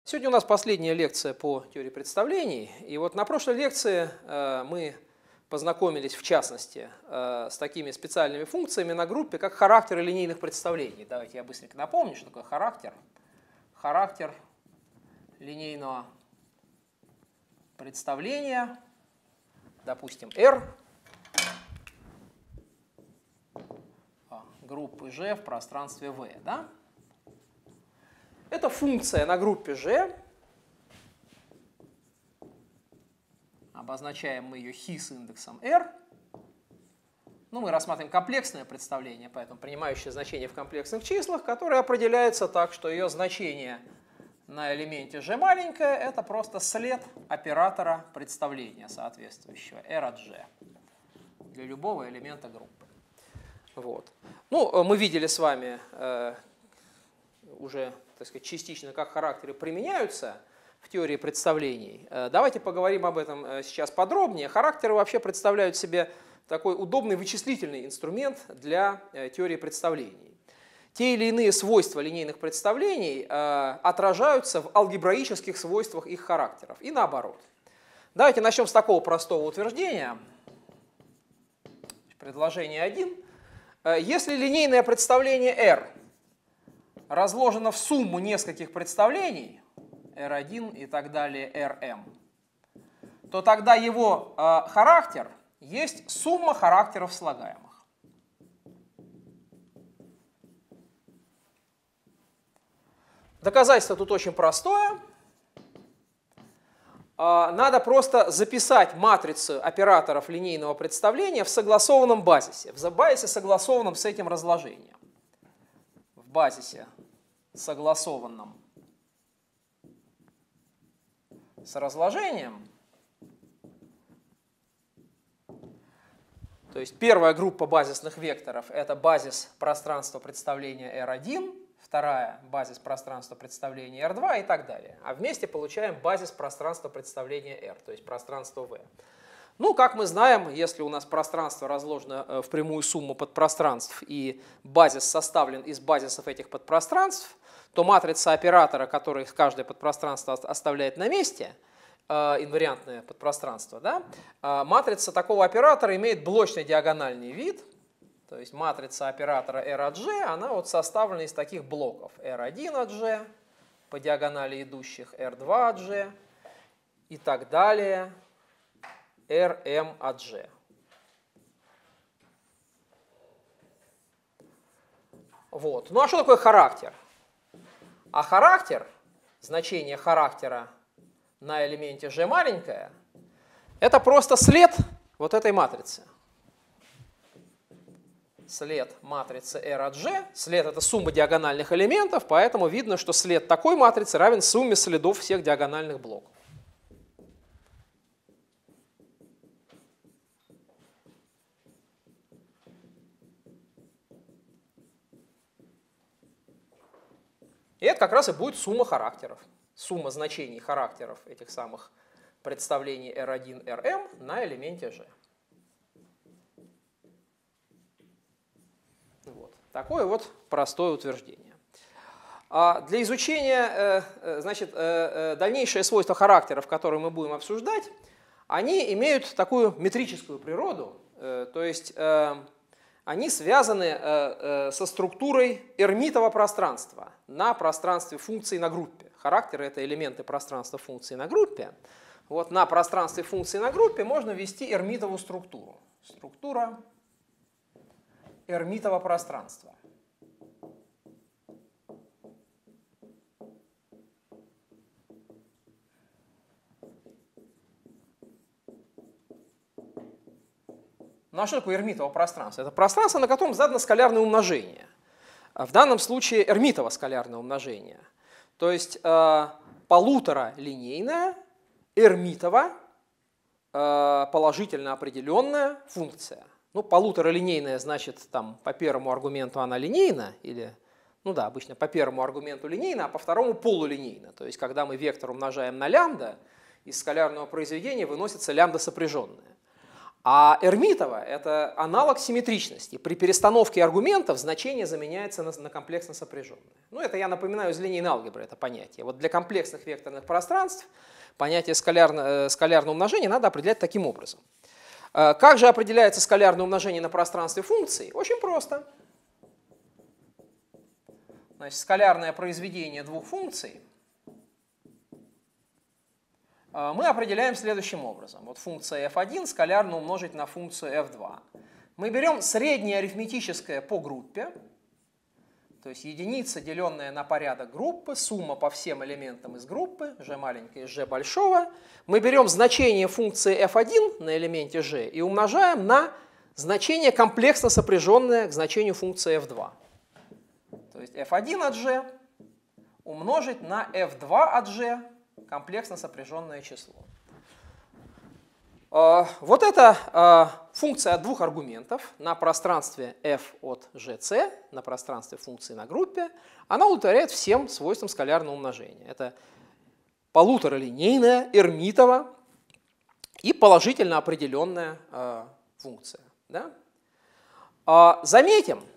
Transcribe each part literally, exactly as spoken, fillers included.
Сегодня у нас последняя лекция по теории представлений. И вот на прошлой лекции э, мы познакомились, в частности, э, с такими специальными функциями на группе, как характеры линейных представлений. Давайте я быстренько напомню, что такое характер. Характер линейного представления, допустим, R, группы G в пространстве V. Да? Это функция на группе G. Обозначаем мы ее χ с индексом R. Ну, мы рассматриваем комплексное представление, поэтому принимающее значение в комплексных числах, которое определяется так, что ее значение на элементе G маленькое – это просто след оператора представления соответствующего R от G для любого элемента группы. Вот. Ну, мы видели с вами э, уже, так сказать, частично, как характеры применяются в теории представлений. Давайте поговорим об этом сейчас подробнее. Характеры вообще представляют себе такой удобный вычислительный инструмент для теории представлений. Те или иные свойства линейных представлений отражаются в алгебраических свойствах их характеров и наоборот. Давайте начнем с такого простого утверждения. Предложение один. Если линейное представление R разложено в сумму нескольких представлений, эр один и так далее, эр эм, то тогда его э, характер есть сумма характеров слагаемых. Доказательство тут очень простое. Э, надо просто записать матрицу операторов линейного представления в согласованном базисе, в базисе, согласованном с этим разложением. В базисе, согласованном с разложением. То есть первая группа базисных векторов – это базис пространства представления эр один, вторая – базис пространства представления эр два и так далее. А вместе получаем базис пространства представления R, то есть пространство V. Ну, как мы знаем, если у нас пространство разложено в прямую сумму подпространств и базис составлен из базисов этих подпространств, то матрица оператора, который каждое подпространство оставляет на месте, э, инвариантное подпространство, да, э, матрица такого оператора имеет блочный диагональный вид. То есть матрица оператора R от G, она вот составлена из таких блоков. эр один от G, по диагонали идущих эр два от G и так далее, эр эм от G. Вот. Ну а что такое характер? А характер, значение характера на элементе G маленькое, это просто след вот этой матрицы. След матрицы R от G. След – это сумма диагональных элементов, поэтому видно, что след такой матрицы равен сумме следов всех диагональных блоков. И это как раз и будет сумма характеров, сумма значений характеров этих самых представлений эр один, эр эм на элементе G. Вот. Такое вот простое утверждение. А для изучения, значит, дальнейшие свойства характеров, которые мы будем обсуждать, они имеют такую метрическую природу, то есть они связаны со структурой эрмитового пространства на пространстве функций на группе. Характеры – это элементы пространства функций на группе. Вот на пространстве функций на группе можно ввести эрмитовую структуру. Структура эрмитового пространства. Ну а что такое эрмитово пространство? Это пространство, на котором задано скалярное умножение. В данном случае эрмитово скалярное умножение. То есть э, полуторалинейная эрмитово э, положительно определенная функция. Ну, полуторалинейная, значит, там по первому аргументу она линейна, или, ну да, обычно по первому аргументу линейна, а по второму полулинейна. То есть когда мы вектор умножаем на лямбда, из скалярного произведения выносится лямбда сопряженная. А эрмитово – это аналог симметричности. При перестановке аргументов значение заменяется на, на комплексно сопряженное. Ну, это я напоминаю из линейной алгебры, это понятие. Вот для комплексных векторных пространств понятие скалярно, скалярного умножения надо определять таким образом. Как же определяется скалярное умножение на пространстве функций? Очень просто. Значит, скалярное произведение двух функций мы определяем следующим образом. Вот функция эф один скалярно умножить на функцию эф два. Мы берем среднее арифметическое по группе, то есть единица, деленная на порядок группы, сумма по всем элементам из группы, g маленькое из g большого. Мы берем значение функции эф один на элементе g и умножаем на значение комплексно сопряженное к значению функции эф два. То есть эф один от g умножить на эф два от g, комплексно сопряженное число. Вот эта функция от двух аргументов на пространстве f от gc, на пространстве функции на группе, она удовлетворяет всем свойствам скалярного умножения. Это полуторалинейная, эрмитова и положительно определенная функция. Да? Заметим,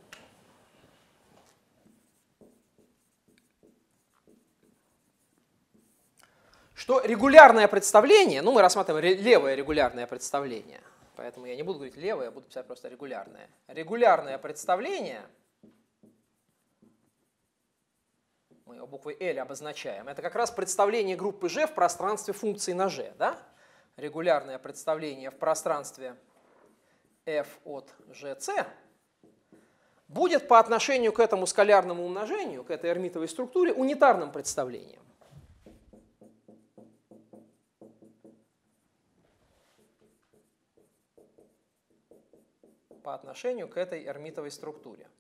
что регулярное представление, ну мы рассматриваем левое регулярное представление, поэтому я не буду говорить левое, я буду писать просто регулярное. Регулярное представление, мы его буквой L обозначаем, это как раз представление группы G в пространстве функции на G. Да? Регулярное представление в пространстве f от gc будет по отношению к этому скалярному умножению, к этой эрмитовой структуре, унитарным представлением. По отношению к этой эрмитовой структуре.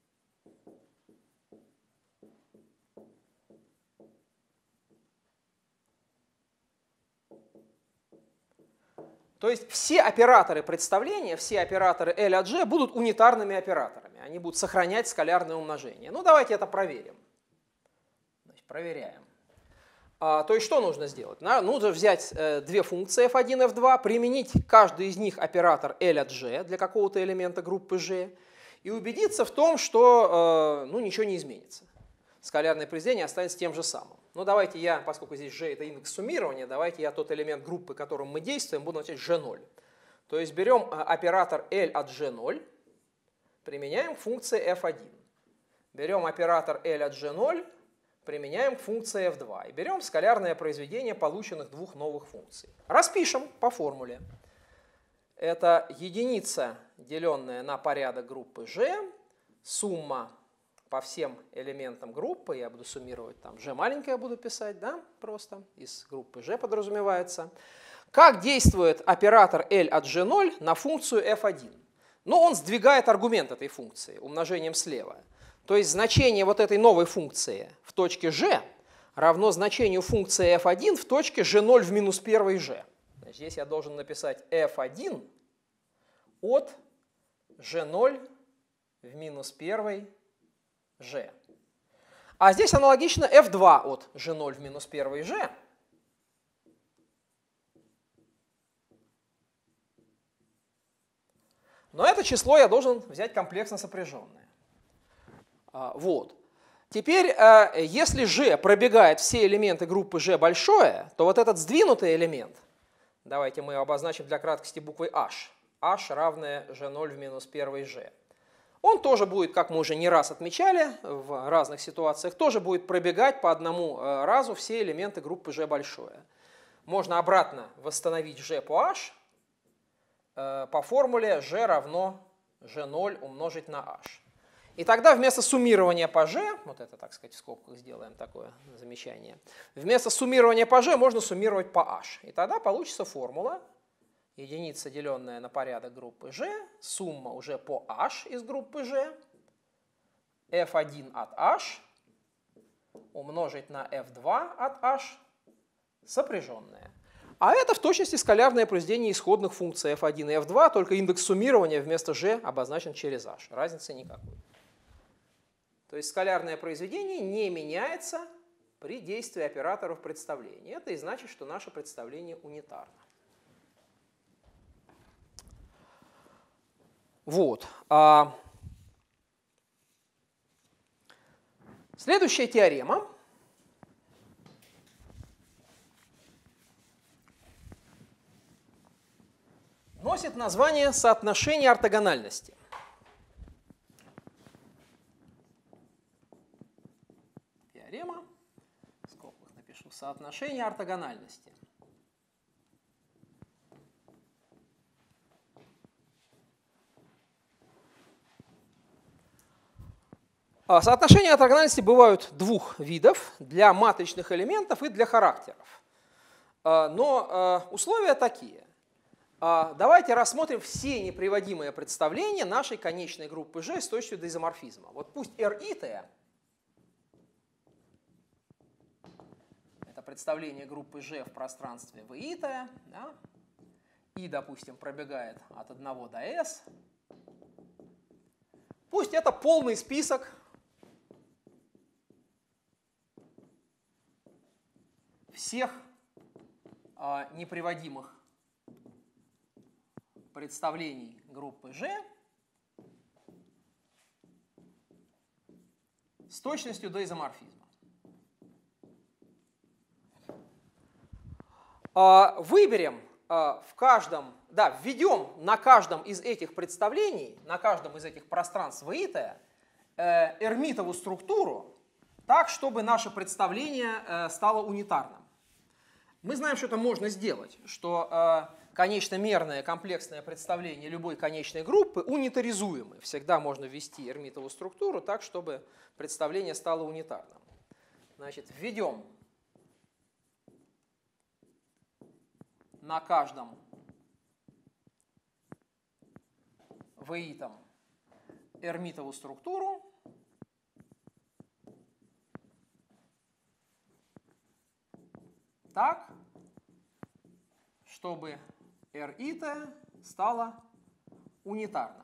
То есть все операторы представления, все операторы L от G будут унитарными операторами. Они будут сохранять скалярное умножение. Ну, давайте это проверим. Значит, проверяем. А, то есть что нужно сделать? Нужно взять э, две функции эф один, эф два, применить каждый из них оператор L от G для какого-то элемента группы G и убедиться в том, что э, ну, ничего не изменится. Скалярное произведение останется тем же самым. Ну давайте я, поскольку здесь G это индекс суммирования, давайте я тот элемент группы, которым мы действуем, буду называть джи ноль. То есть берем оператор L от джи ноль, применяем к функции эф один. Берем оператор L от джи ноль, применяем к функции эф два. И берем скалярное произведение полученных двух новых функций. Распишем по формуле. Это единица, деленная на порядок группы G, сумма по всем элементам группы, я буду суммировать, там G маленькое буду писать, да, просто из группы G подразумевается. Как действует оператор L от джи ноль на функцию эф один? Ну, он сдвигает аргумент этой функции умножением слева. То есть значение вот этой новой функции в точке G равно значению функции эф один в точке джи ноль в минус один G. Значит, здесь я должен написать эф один от джи ноль в минус один G. А здесь аналогично эф два от джи ноль в минус один G. Но это число я должен взять комплексно сопряженное. Вот. Теперь, если G пробегает все элементы группы G большое, то вот этот сдвинутый элемент, давайте мы его обозначим для краткости буквой H, H равное джи ноль в минус один G, он тоже будет, как мы уже не раз отмечали в разных ситуациях, тоже будет пробегать по одному разу все элементы группы G большое. Можно обратно восстановить G по H по формуле G равно джи ноль умножить на H. И тогда вместо суммирования по G, вот это, так сказать, в скобках сделаем такое замечание, вместо суммирования по G можно суммировать по H. И тогда получится формула единица, деленная на порядок группы G, сумма уже по H из группы G, эф один от H умножить на эф два от H сопряженная. А это в точности скалярное произведение исходных функций эф один и эф два, только индекс суммирования вместо G обозначен через H. Разницы никакой. То есть скалярное произведение не меняется при действии операторов представления. Это и значит, что наше представление унитарно. Вот. А следующая теорема носит название соотношение ортогональности. Теорема, в скобках напишу, соотношение ортогональности. Соотношения ортогональности бывают двух видов: для матричных элементов и для характеров. Но условия такие. Давайте рассмотрим все неприводимые представления нашей конечной группы G с точностью до изоморфизма. Вот пусть R и T это представление группы G в пространстве V и T, да? И, допустим, пробегает от одного до S. Пусть это полный список всех а, неприводимых представлений группы G с точностью до изоморфизма. А, выберем а, в каждом, да, введем на каждом из этих представлений, на каждом из этих пространств V и T э, эрмитову структуру так, чтобы наше представление э, стало унитарным. Мы знаем, что это можно сделать, что э, конечно-мерное комплексное представление любой конечной группы унитаризуемы. Всегда можно ввести эрмитову структуру так, чтобы представление стало унитарным. Значит, введем на каждом V-итом эрмитову структуру так, чтобы R и T стало унитарным.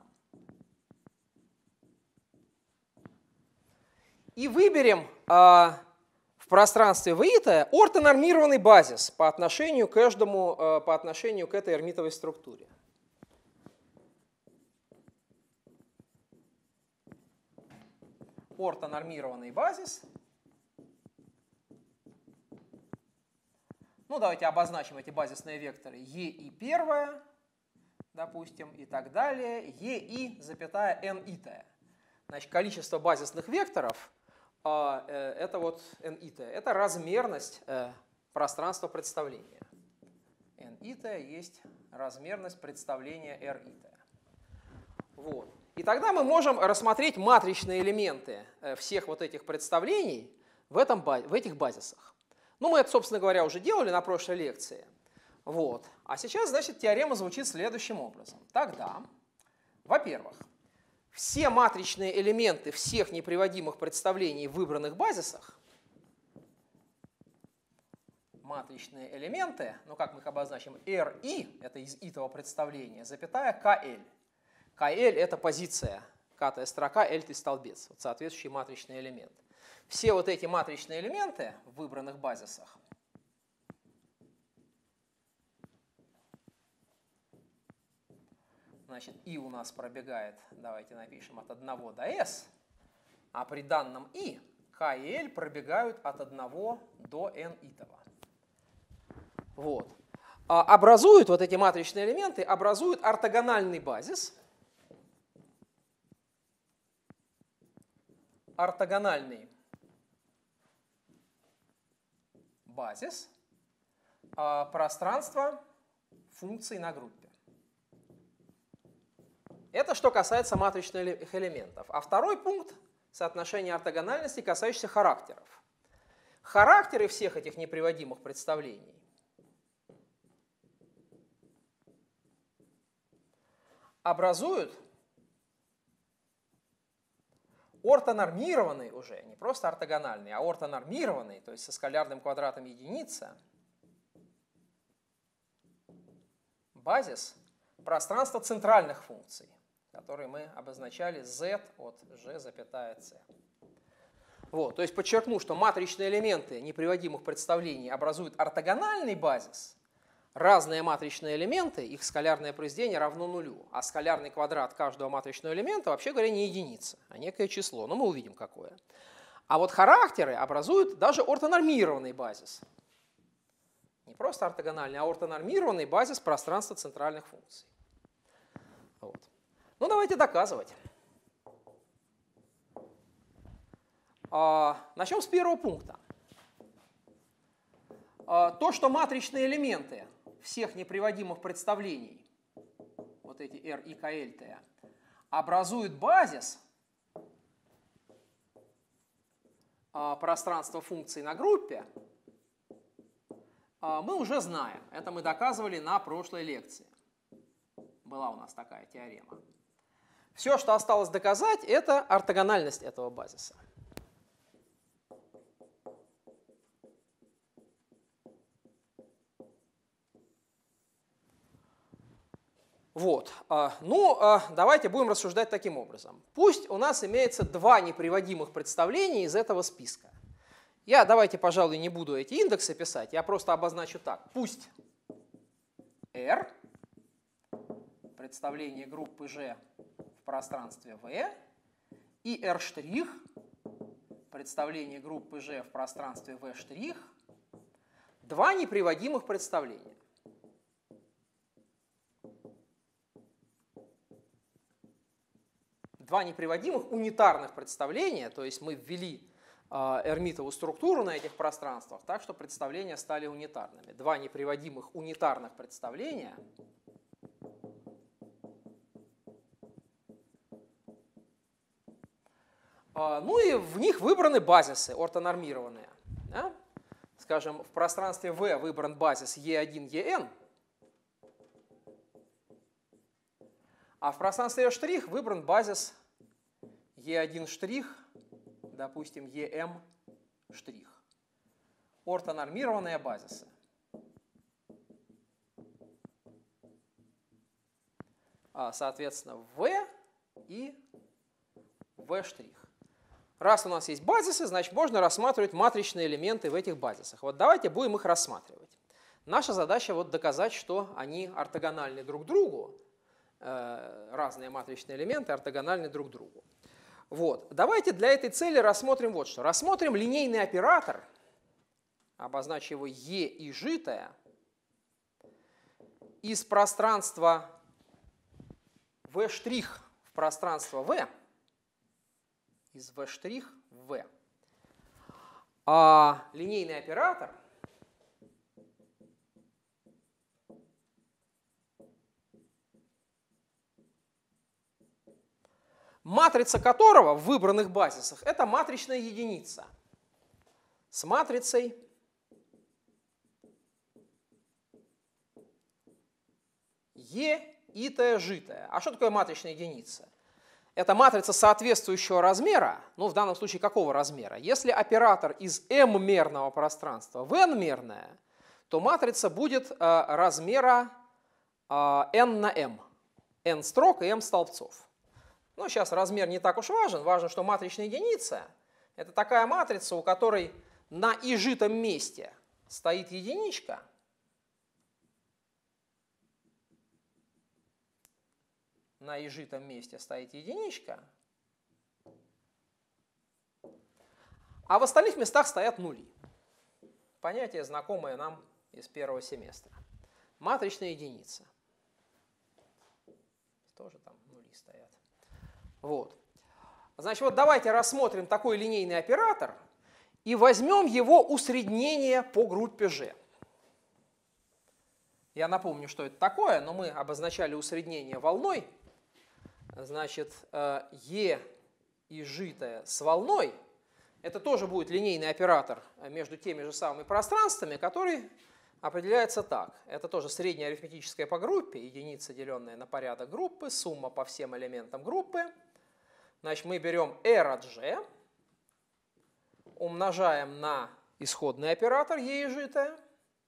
И выберем э, в пространстве V и T ортонормированный базис по отношению к каждому, э, по отношению к этой эрмитовой структуре. Ортонормированный базис. Ну, давайте обозначим эти базисные векторы E и первое, допустим, и так далее, E и, запятая, N и T. Значит, количество базисных векторов э, э, это вот N и T. Это размерность э, пространства представления. N и T есть размерность представления R и T. Вот. И тогда мы можем рассмотреть матричные элементы э, всех вот этих представлений в, этом, в этих базисах. Ну, мы это, собственно говоря, уже делали на прошлой лекции. Вот. А сейчас, значит, теорема звучит следующим образом. Тогда, во-первых, все матричные элементы всех неприводимых представлений в выбранных базисах, матричные элементы, ну, как мы их обозначим, R и, это из итого представления, запятая ка эль. ка эль это позиция, катая строка, L-й столбец, вот соответствующий матричный элемент. Все вот эти матричные элементы в выбранных базисах значит, и у нас пробегает, давайте напишем, от одного до S, а при данном и k и L пробегают от одного до n итого. Вот. А образуют вот эти матричные элементы, образуют ортогональный базис. Ортогональный базис а, пространства функций на группе. Это что касается матричных элементов. А второй пункт — соотношение ортогональности, касающийся характеров. Характеры всех этих неприводимых представлений образуют ортонормированный уже, не просто ортогональный, а ортонормированный, то есть со скалярным квадратом единица, базис пространства центральных функций, которые мы обозначали z от g, запятая c. Вот, то есть подчеркну, что матричные элементы неприводимых представлений образуют ортогональный базис, разные матричные элементы, их скалярное произведение равно нулю, а скалярный квадрат каждого матричного элемента, вообще говоря, не единица, а некое число. Но мы увидим, какое. А вот характеры образуют даже ортонормированный базис. Не просто ортогональный, а ортонормированный базис пространства центральных функций. Вот. Ну, давайте доказывать. А, начнем с первого пункта. А, то, что матричные элементы всех неприводимых представлений, вот эти R, I, K, L, T, образуют базис а, пространства функций на группе, а, мы уже знаем. Это мы доказывали на прошлой лекции. Была у нас такая теорема. Все, что осталось доказать, это ортогональность этого базиса. Вот. Ну, давайте будем рассуждать таким образом. Пусть у нас имеется два неприводимых представления из этого списка. Я, давайте, пожалуй, не буду эти индексы писать, я просто обозначу так. Пусть R, представление группы G в пространстве V, и R', представление группы G в пространстве V', два неприводимых представления. Два неприводимых унитарных представления, то есть мы ввели э, эрмитову структуру на этих пространствах, так что представления стали унитарными. Два неприводимых унитарных представления э, ну и в них выбраны базисы ортонормированные. Да? Скажем, в пространстве V выбран базис E один, E N, а в пространстве R' выбран базис E один', допустим, E M'. Ортонормированные базисы. Соответственно, V и V'. Раз у нас есть базисы, значит, можно рассматривать матричные элементы в этих базисах. Вот давайте будем их рассматривать. Наша задача вот доказать, что они ортогональны друг другу. Разные матричные элементы ортогональны друг другу. Вот. Давайте для этой цели рассмотрим вот что. Рассмотрим линейный оператор, обозначим его E и житое, из пространства V' в пространство V, из V' в V. А линейный оператор матрица которого в выбранных базисах это матричная единица с матрицей E, итое, житое. А что такое матричная единица? Это матрица соответствующего размера, ну в данном случае какого размера? Если оператор из m-мерного пространства в n-мерное, то матрица будет э, размера э, n на m. n строк и m столбцов. Но сейчас размер не так уж важен. Важно, что матричная единица – это такая матрица, у которой на ижитом месте стоит единичка, на ижитом месте стоит единичка, а в остальных местах стоят нули. Понятие, знакомое нам из первого семестра. Матричная единица. Тоже там нули стоят. Вот. Значит, вот давайте рассмотрим такой линейный оператор и возьмем его усреднение по группе G. Я напомню, что это такое, но мы обозначали усреднение волной. Значит, E и житое с волной – это тоже будет линейный оператор между теми же самыми пространствами, который определяется так. Это тоже среднее арифметическое по группе, единица, деленная на порядок группы, сумма по всем элементам группы. Значит, мы берем R от G, умножаем на исходный оператор E и житое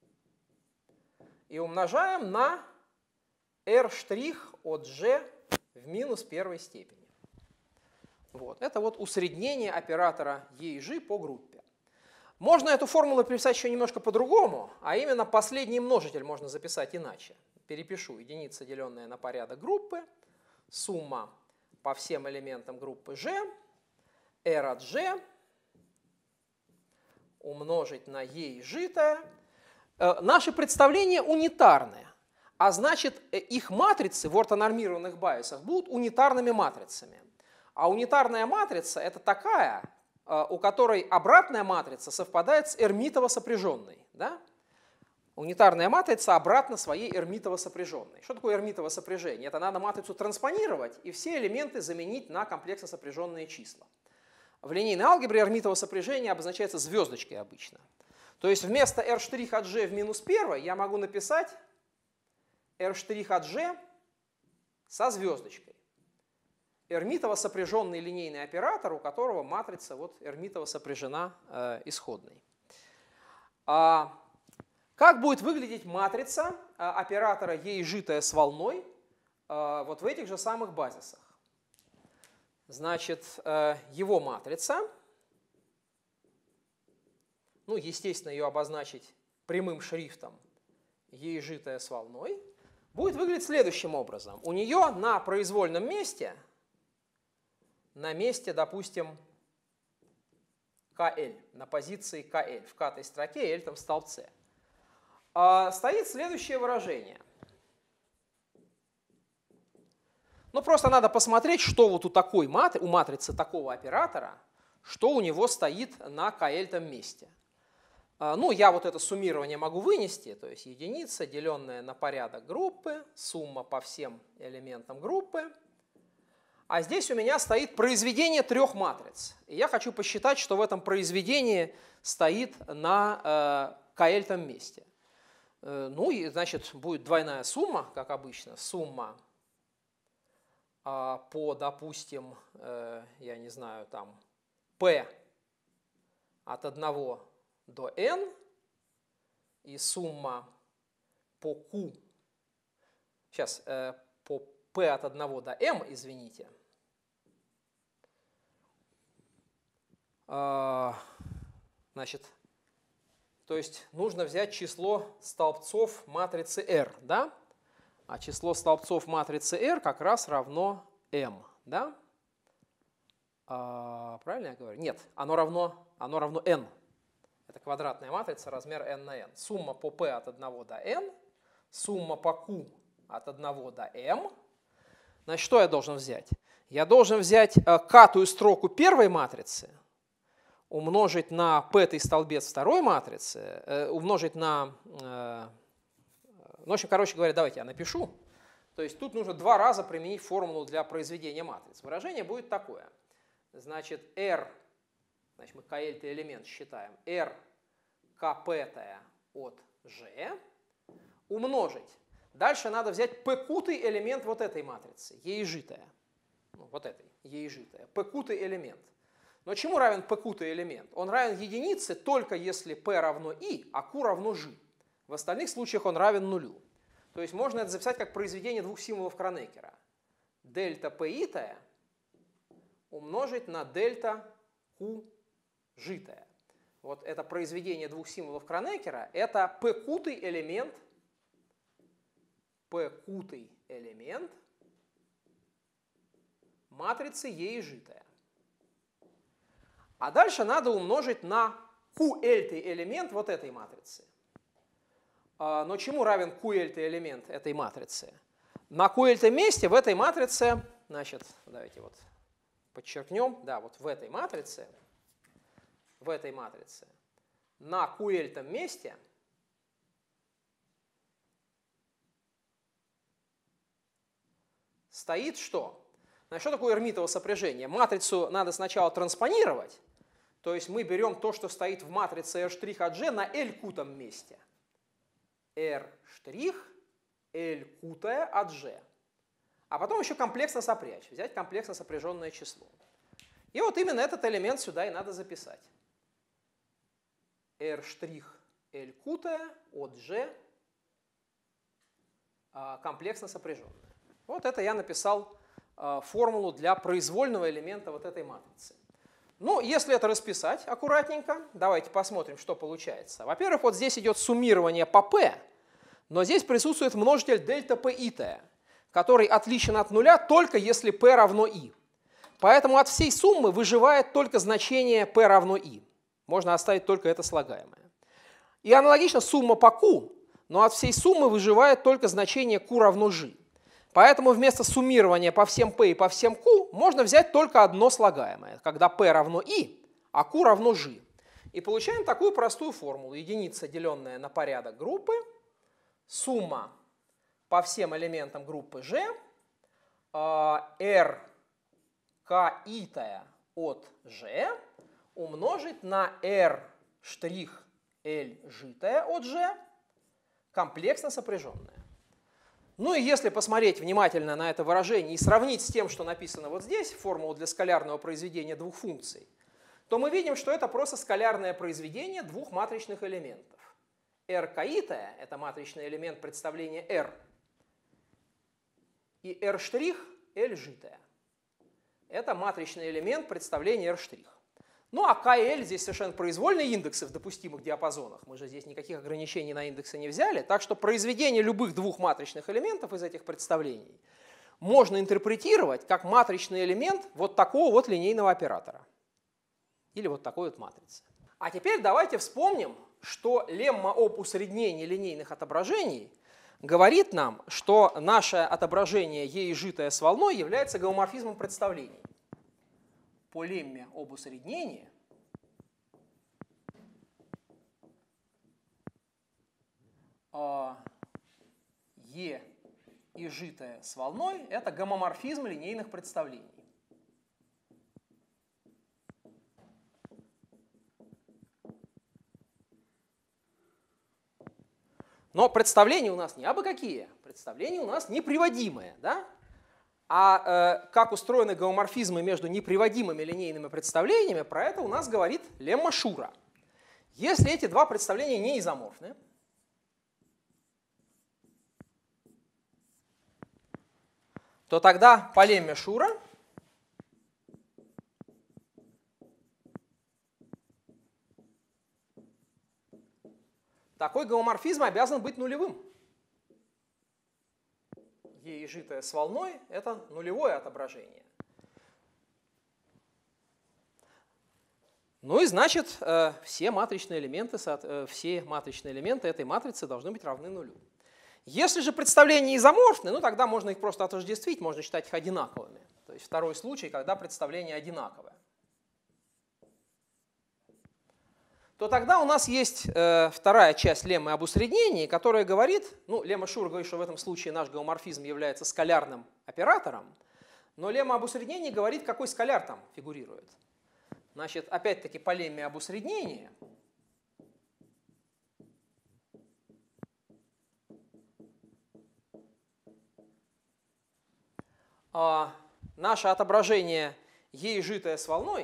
и умножаем на R' от G в минус первой степени. Вот. Это вот усреднение оператора E и G по группе. Можно эту формулу переписать еще немножко по-другому, а именно последний множитель можно записать иначе. Перепишу единица, деленная на порядок группы, сумма по всем элементам группы G, R от G умножить на E изжитое. Наши представления унитарные, а значит их матрицы в ортонормированных байесах будут унитарными матрицами. А унитарная матрица это такая, у которой обратная матрица совпадает с эрмитово-сопряженной. Да? Унитарная матрица обратно своей эрмитово-сопряженной. Что такое эрмитово-сопряжение? Это надо матрицу транспонировать и все элементы заменить на комплексно-сопряженные числа. В линейной алгебре эрмитово-сопряжение обозначается звездочкой обычно. То есть вместо R' от G в минус первой я могу написать R' от G со звездочкой. Эрмитово сопряженный линейный оператор, у которого матрица вот эрмитово сопряжена э, исходной. А как будет выглядеть матрица э, оператора E изжитая с волной э, вот в этих же самых базисах? Значит, э, его матрица, ну, естественно, ее обозначить прямым шрифтом E изжитая с волной, будет выглядеть следующим образом. У нее на произвольном месте на месте, допустим, ка эль, на позиции ка эль, в к-той строке и l-том столбце, стоит следующее выражение. Ну, просто надо посмотреть, что вот у такой матри, у матрицы такого оператора, что у него стоит на ка эль-том месте. Ну, я вот это суммирование могу вынести, то есть единица, деленная на порядок группы, сумма по всем элементам группы. А здесь у меня стоит произведение трех матриц. И я хочу посчитать, что в этом произведении стоит на э, ка эль-том месте. Э, ну и, значит, будет двойная сумма, как обычно. Сумма э, по, допустим, э, я не знаю, там, p от одного до n и сумма по q, сейчас, э, по p от одного до m, извините, значит, то есть нужно взять число столбцов матрицы R, да? А число столбцов матрицы R как раз равно m, да? А, правильно я говорю? Нет, оно равно, оно равно n. Это квадратная матрица, размер n на n. Сумма по p от одного до n, сумма по q от одного до m. Значит, что я должен взять? Я должен взять k-тую строку первой матрицы, умножить на p-й столбец второй матрицы, э, умножить на... Э, ну, в общем, короче говоря, давайте я напишу. То есть тут нужно два раза применить формулу для произведения матриц. Выражение будет такое. Значит, R, значит, мы ка эль-ный элемент считаем, R kp от G умножить. Дальше надо взять p-q-ый элемент вот этой матрицы, E изжитая. Ну, вот этой, E изжитая. p-q-ый элемент. Но чему равен p-q-ый элемент? Он равен единице только если p равно i, а q равно g. В остальных случаях он равен нулю. То есть можно это записать как произведение двух символов Кронекера. Дельта p-итая умножить на дельта q житая. Вот это произведение двух символов Кронекера, это p-q-ый элемент, p-q-ый элемент матрицы E изжитая. А дальше надо умножить на q эль-ный элемент вот этой матрицы. Но чему равен q эль-ный элемент этой матрицы? На q эль-том месте в этой матрице, значит, давайте вот подчеркнем, да, вот в этой матрице, в этой матрице, на q эль-том месте стоит что? Значит, что такое эрмитово сопряжение? Матрицу надо сначала транспонировать, то есть мы берем то, что стоит в матрице R' от G на L-кутом месте. R' L-кутая от G. А потом еще комплексно сопрячь, взять комплексно сопряженное число. И вот именно этот элемент сюда и надо записать. R' L-кутая от G комплексно сопряженное. Вот это я написал формулу для произвольного элемента вот этой матрицы. Ну, если это расписать аккуратненько, давайте посмотрим, что получается. Во-первых, вот здесь идет суммирование по p, но здесь присутствует множитель дельта p и, который отличен от нуля только если p равно i. Поэтому от всей суммы выживает только значение p равно i. Можно оставить только это слагаемое. И аналогично сумма по q, но от всей суммы выживает только значение q равно g. Поэтому вместо суммирования по всем p и по всем q можно взять только одно слагаемое, когда p равно i, а q равно g. И получаем такую простую формулу. Единица, деленная на порядок группы, сумма по всем элементам группы g, r k i от g умножить на r' l g от g, комплексно сопряженное. Ну и если посмотреть внимательно на это выражение и сравнить с тем, что написано вот здесь, формула для скалярного произведения двух функций, то мы видим, что это просто скалярное произведение двух матричных элементов. r k i – это матричный элемент представления R, и r' l g – это матричный элемент представления R'. Ну а k и l здесь совершенно произвольные индексы в допустимых диапазонах. Мы же здесь никаких ограничений на индексы не взяли. Так что произведение любых двух матричных элементов из этих представлений можно интерпретировать как матричный элемент вот такого вот линейного оператора. Или вот такой вот матрицы. А теперь давайте вспомним, что лемма об усреднении линейных отображений говорит нам, что наше отображение e изжитое с волной является гомоморфизмом представлений. По лемме об усреднении e изжитое с волной – это гомоморфизм линейных представлений. Но представления у нас не абы какие, представления у нас неприводимые, да? А э, как устроены гомоморфизмы между неприводимыми линейными представлениями, про это у нас говорит лемма Шура. Если эти два представления не изоморфны, то тогда по лемме Шура такой гомоморфизм обязан быть нулевым. E изжитое с волной – это нулевое отображение. Ну и значит, все матричные элементы, все матричные элементы этой матрицы должны быть равны нулю. Если же представления изоморфны, ну тогда можно их просто отождествить, можно считать их одинаковыми. То есть второй случай, когда представление одинаковое. То тогда у нас есть э, вторая часть леммы об усреднении, которая говорит, ну, лемма Шура говорит, что в этом случае наш гомоморфизм является скалярным оператором, но лемма об усреднении говорит, какой скаляр там фигурирует. Значит, опять-таки по лемме об усреднении э, наше отображение e изжитое с волной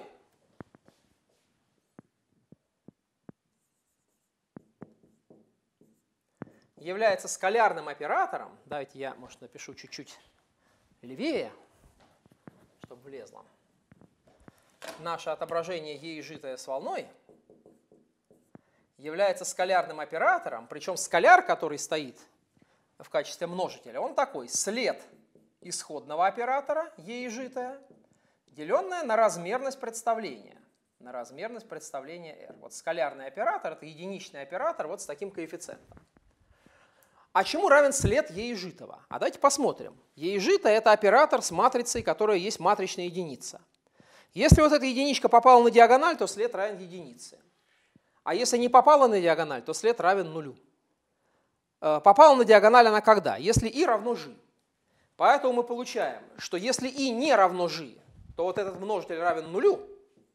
является скалярным оператором. Давайте я, может, напишу чуть-чуть левее, чтобы влезло. Наше отображение e изжитое с волной является скалярным оператором, причем скаляр, который стоит в качестве множителя, он такой: след исходного оператора e изжитое, деленное на размерность представления. На размерность представления R. Вот скалярный оператор – это единичный оператор вот с таким коэффициентом. А чему равен след e изжитого? А давайте посмотрим. E изжитое – это оператор с матрицей, которая есть матричная единица. Если вот эта единичка попала на диагональ, то след равен единице. А если не попала на диагональ, то след равен нулю. Попала на диагональ она когда? Если i равно g. Поэтому мы получаем, что если i не равно g, то вот этот множитель равен нулю.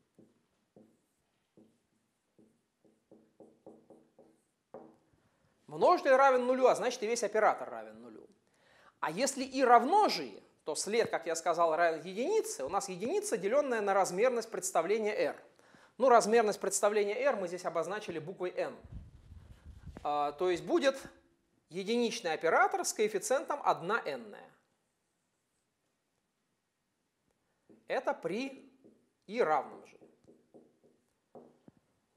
Множитель равен нулю, а значит и весь оператор равен нулю. А если i равно g, то след, как я сказал, равен единице. У нас единица, деленная на размерность представления R. Ну, размерность представления R мы здесь обозначили буквой n. А, то есть будет единичный оператор с коэффициентом одна n. Это при i равном g.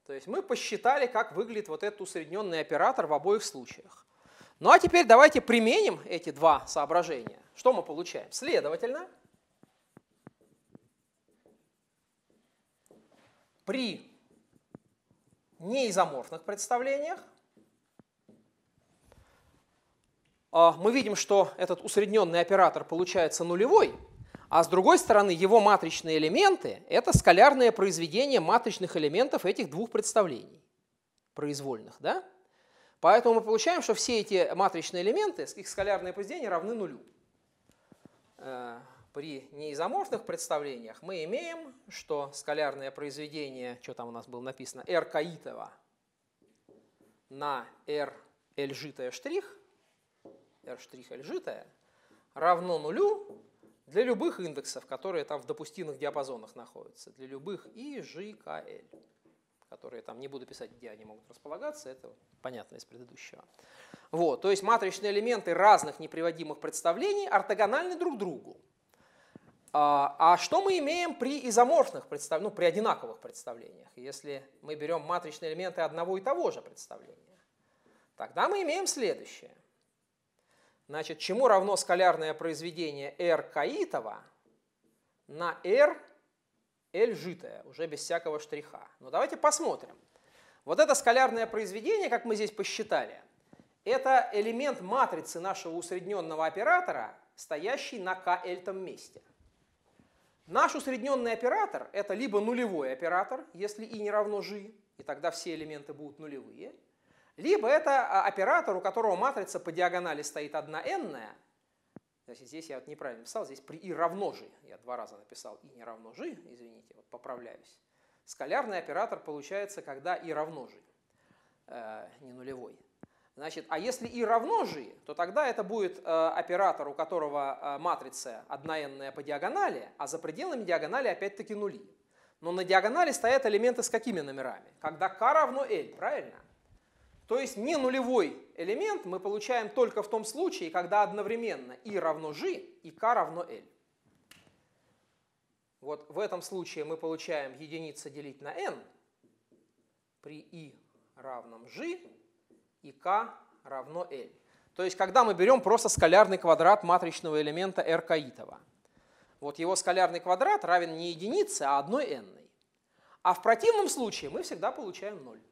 То есть мы посчитали, как выглядит вот этот усредненный оператор в обоих случаях. Ну а теперь давайте применим эти два соображения. Что мы получаем? Следовательно, при неизоморфных представлениях мы видим, что этот усредненный оператор получается нулевой, а с другой стороны его матричные элементы – это скалярное произведение матричных элементов этих двух представлений произвольных. Да? Поэтому мы получаем, что все эти матричные элементы, их скалярное произведение равны нулю. При неизоморфных представлениях мы имеем, что скалярное произведение, что там у нас было написано, R каитово на R L-житое штрих, R штрих L-житое, равно нулю для любых индексов, которые там в допустимых диапазонах находятся, для любых и, Ж, К, Л, которые там, не буду писать, где они могут располагаться, это понятно из предыдущего. Вот, то есть матричные элементы разных неприводимых представлений ортогональны друг другу. А, а что мы имеем при изоморфных представлениях, ну, при одинаковых представлениях, если мы берем матричные элементы одного и того же представления? Тогда мы имеем следующее. Значит, чему равно скалярное произведение R каитово на R L-житое, уже без всякого штриха. Ну, давайте посмотрим. Вот это скалярное произведение, как мы здесь посчитали, это элемент матрицы нашего усредненного оператора, стоящий на К-L-том месте. Наш усредненный оператор – это либо нулевой оператор, если и не равно Ж, и тогда все элементы будут нулевые, либо это оператор, у которого матрица по диагонали стоит одна n-ная. Здесь я вот неправильно написал, здесь при и равно Ж. Я два раза написал и не равно Ж, извините, вот поправляюсь. Скалярный оператор получается, когда и равно Ж, э, не нулевой. Значит, а если и равно Ж, то тогда это будет э, оператор, у которого э, матрица одна n-ная по диагонали, а за пределами диагонали опять-таки нули. Но на диагонали стоят элементы с какими номерами? Когда k равно L, правильно? То есть не нулевой элемент мы получаем только в том случае, когда одновременно и равно Ж, и k равно L. Вот в этом случае мы получаем единица делить на n при и равном Ж и k равно L. То есть когда мы берем просто скалярный квадрат матричного элемента R каитово. Вот его скалярный квадрат равен не единице, а одной n-ной. А в противном случае мы всегда получаем ноль.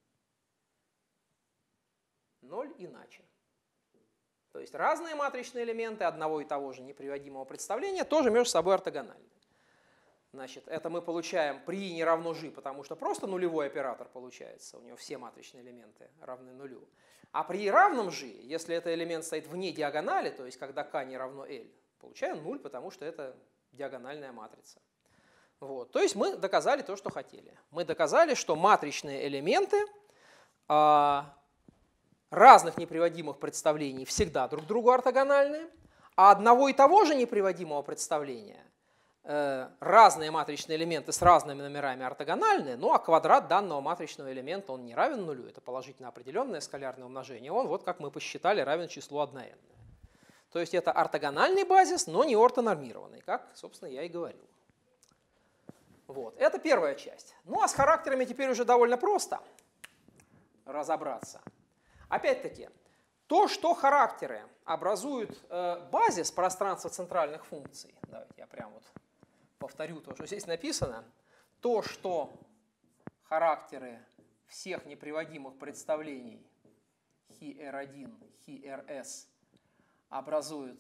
Ноль иначе. То есть разные матричные элементы одного и того же неприводимого представления тоже между собой ортогональны. Значит, это мы получаем при не равно Ж, потому что просто нулевой оператор получается. У него все матричные элементы равны нулю. А при равном Ж, если этот элемент стоит вне диагонали, то есть когда k не равно L, получаем ноль, потому что это диагональная матрица. Вот. То есть мы доказали то, что хотели. Мы доказали, что матричные элементы а, разных неприводимых представлений всегда друг другу ортогональны, а одного и того же неприводимого представления э, разные матричные элементы с разными номерами ортогональны, ну а квадрат данного матричного элемента он не равен нулю, это положительно определенное скалярное умножение, он, вот как мы посчитали, равен числу одна n. То есть это ортогональный базис, но не ортонормированный, как, собственно, я и говорил. Вот, это первая часть. Ну а с характерами теперь уже довольно просто разобраться. Опять-таки, то, что характеры образуют э, базис пространства центральных функций, давайте я прям вот повторю то, что здесь написано, то, что характеры всех неприводимых представлений хи эр один, хи эр эс образуют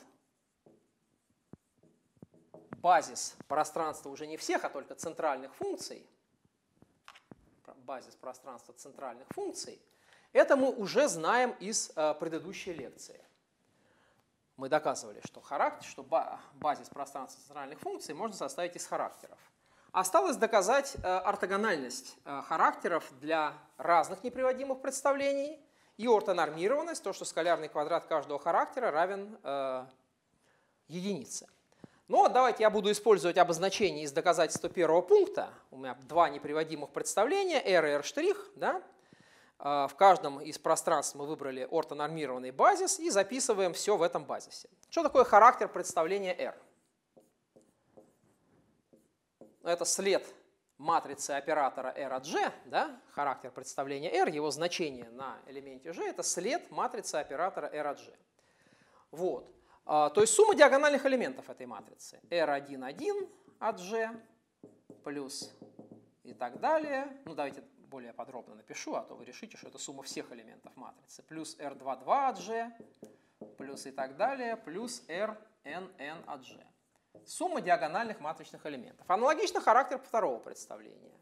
базис пространства уже не всех, а только центральных функций, базис пространства центральных функций, это мы уже знаем из э, предыдущей лекции. Мы доказывали, что, характер, что базис пространства центральных функций можно составить из характеров. Осталось доказать э, ортогональность э, характеров для разных неприводимых представлений и ортонормированность, то, что скалярный квадрат каждого характера равен э, единице. Но давайте я буду использовать обозначение из доказательства первого пункта. У меня два неприводимых представления, R и R'. Да? В каждом из пространств мы выбрали ортонормированный базис и записываем все в этом базисе. Что такое характер представления R? Это след матрицы оператора R от G, да, характер представления R, его значение на элементе G, это след матрицы оператора R от G. Вот. То есть сумма диагональных элементов этой матрицы. эр один один от G плюс и так далее. Ну, давайте более подробно напишу, а то вы решите, что это сумма всех элементов матрицы. Плюс эр два два от G плюс и так далее, плюс эр эн эн от G. Сумма диагональных матричных элементов. Аналогично характер второго представления.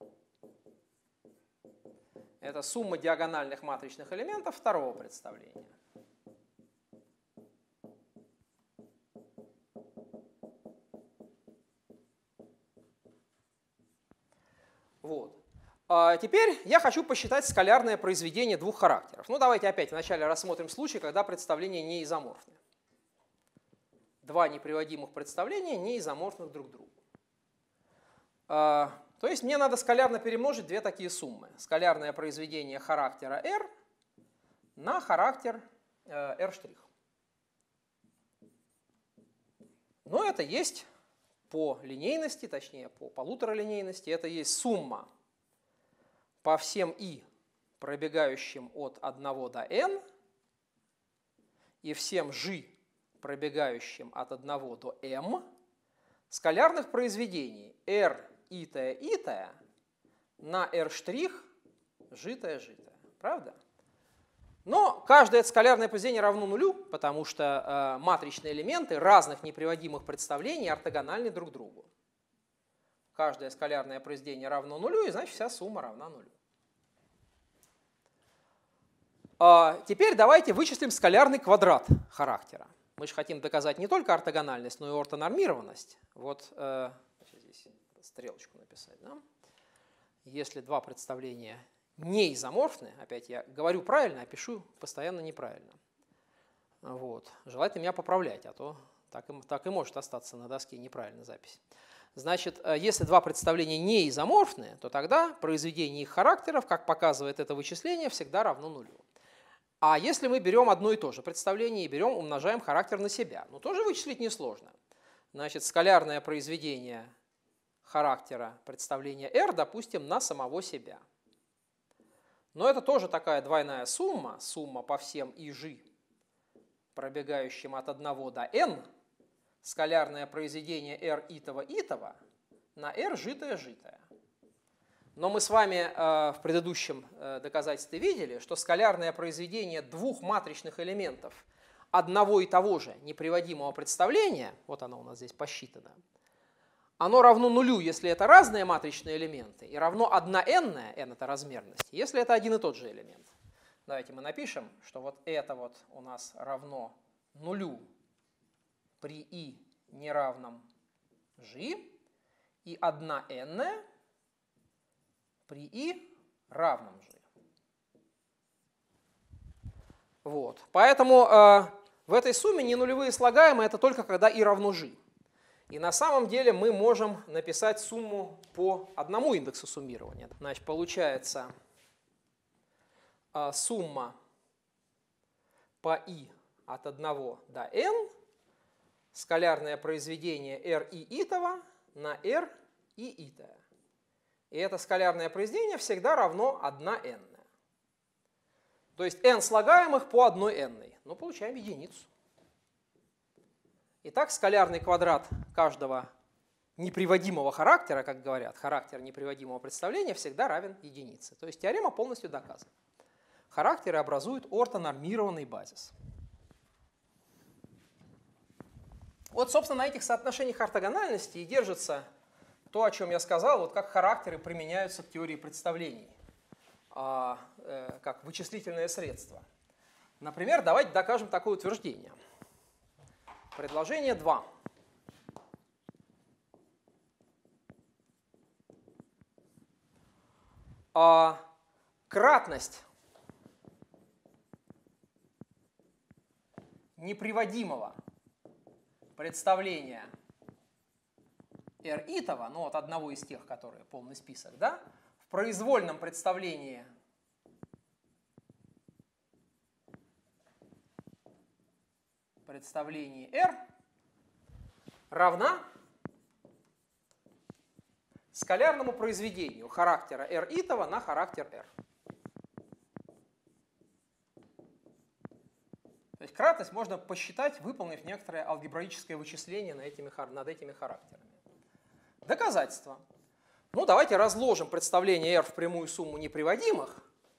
Это сумма диагональных матричных элементов второго представления. Вот. А теперь я хочу посчитать скалярное произведение двух характеров. Ну, давайте опять вначале рассмотрим случай, когда представления не изоморфны. Два неприводимых представления не изоморфных друг к другу. А, то есть мне надо скалярно перемножить две такие суммы. Скалярное произведение характера R на характер э, R'. Но это есть по линейности, точнее по полуторалинейности, это есть сумма по всем i, пробегающим от одного до n, и всем g, пробегающим от одного до m, скалярных произведений r итая итая на r' житая житая. Правда? Но каждое это скалярное произведение равно нулю, потому что э, матричные элементы разных неприводимых представлений ортогональны друг другу. Каждое скалярное произведение равно нулю, и значит вся сумма равна нулю. А теперь давайте вычислим скалярный квадрат характера. Мы же хотим доказать не только ортогональность, но и ортонормированность. Вот э, здесь стрелочку написать. Да? Если два представления не изоморфны, опять я говорю правильно, а пишу постоянно неправильно. Вот. Желательно меня поправлять, а то так и, так и может остаться на доске неправильная запись. Значит, если два представления не изоморфны, то тогда произведение их характеров, как показывает это вычисление, всегда равно нулю. А если мы берем одно и то же представление и берем, умножаем характер на себя, ну тоже вычислить несложно. Значит, скалярное произведение характера представления R, допустим, на самого себя. Но это тоже такая двойная сумма, сумма по всем ij, пробегающим от одного до n, скалярное произведение r итого итого на r житое житое. Но мы с вами э, в предыдущем э, доказательстве видели, что скалярное произведение двух матричных элементов одного и того же неприводимого представления, вот оно у нас здесь посчитано, оно равно нулю, если это разные матричные элементы, и равно одна n, n это размерность, если это один и тот же элемент. Давайте мы напишем, что вот это вот у нас равно нулю при i неравном g, и одна n при i равном g. Вот. Поэтому э, в этой сумме ненулевые слагаемые это только когда i равно g. И на самом деле мы можем написать сумму по одному индексу суммирования. Значит, получается э, сумма по i от одного до n, скалярное произведение r и итого на r и итое. И это скалярное произведение всегда равно одна n. То есть n слагаемых по одной n. Ну, получаем единицу. Итак, скалярный квадрат каждого неприводимого характера, как говорят, характер неприводимого представления всегда равен единице. То есть теорема полностью доказана. Характеры образуют ортонормированный базис. Вот, собственно, на этих соотношениях ортогональности и держится то, о чем я сказал, вот как характеры применяются к теории представлений, а, э, как вычислительное средство. Например, давайте докажем такое утверждение. Предложение два. А, кратность неприводимого представления r итого, ну вот одного из тех, которые полный список, да, в произвольном представлении представлении r равна скалярному произведению характера R итого на характер R. То есть кратность можно посчитать, выполнив некоторое алгебраическое вычисление над этими, над этими характерами. Доказательства. Ну, давайте разложим представление R в прямую сумму неприводимых.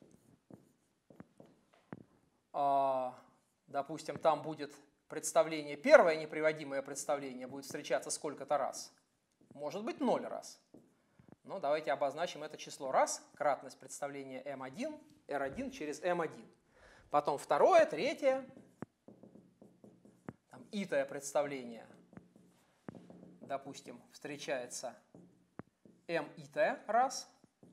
Допустим, там будет представление, первое неприводимое представление будет встречаться сколько-то раз. Может быть, ноль раз. Но давайте обозначим это число раз, кратность представления эм один, эр один через эм один. Потом второе, третье, там, итое представление, допустим, встречается m итое раз.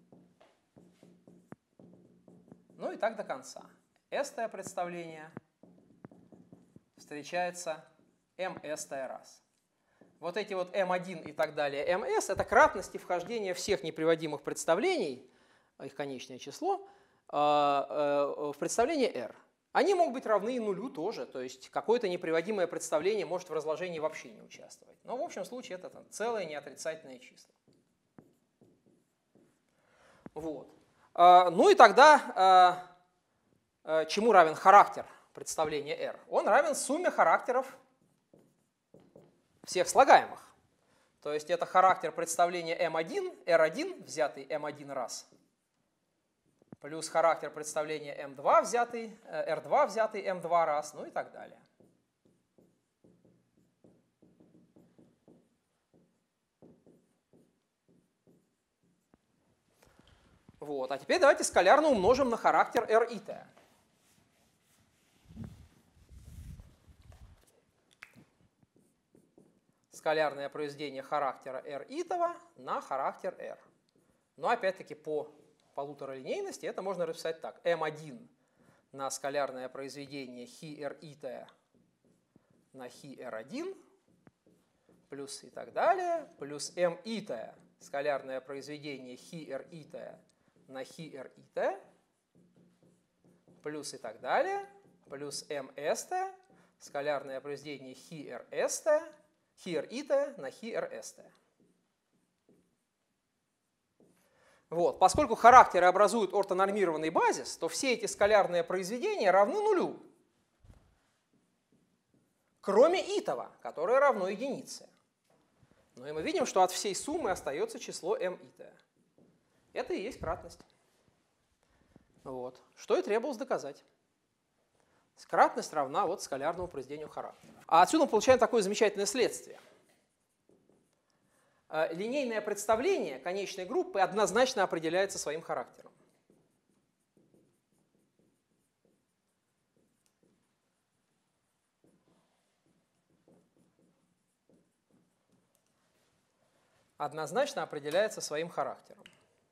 Ну и так до конца. S-тое представление встречается ms-тое раз. Вот эти вот эм один и так далее, ms, это кратности вхождения всех неприводимых представлений, их конечное число, в представление R. Они могут быть равны и нулю тоже, то есть какое-то неприводимое представление может в разложении вообще не участвовать. Но в общем случае это там, целые неотрицательные числа. Вот. Ну и тогда чему равен характер представления R? Он равен сумме характеров всех слагаемых. То есть это характер представления эм один, эр один, взятый эм один раз, плюс характер представления эм два, взятый, эр два, взятый эм два раз, ну и так далее. Вот. А теперь давайте скалярно умножим на характер R итое. Скалярное произведение характера R итого на характер R. Но опять-таки по полуторалинейности это можно расписать так. эм один на скалярное произведение χ R итое на χ R один плюс и так далее, плюс m итое скалярное произведение χ R итое на χ R итое плюс и так далее, плюс ms-тое скалярное произведение χ R s-тое χ R итое на χ R s-тое. Вот. Поскольку характеры образуют ортонормированный базис, то все эти скалярные произведения равны нулю, кроме итого, которое равно единице. Ну и мы видим, что от всей суммы остается число m итое. Это и есть кратность. Вот. Что и требовалось доказать. Кратность равна вот скалярному произведению характера. А отсюда мы получаем такое замечательное следствие. Линейное представление конечной группы однозначно определяется своим характером. Однозначно определяется своим характером.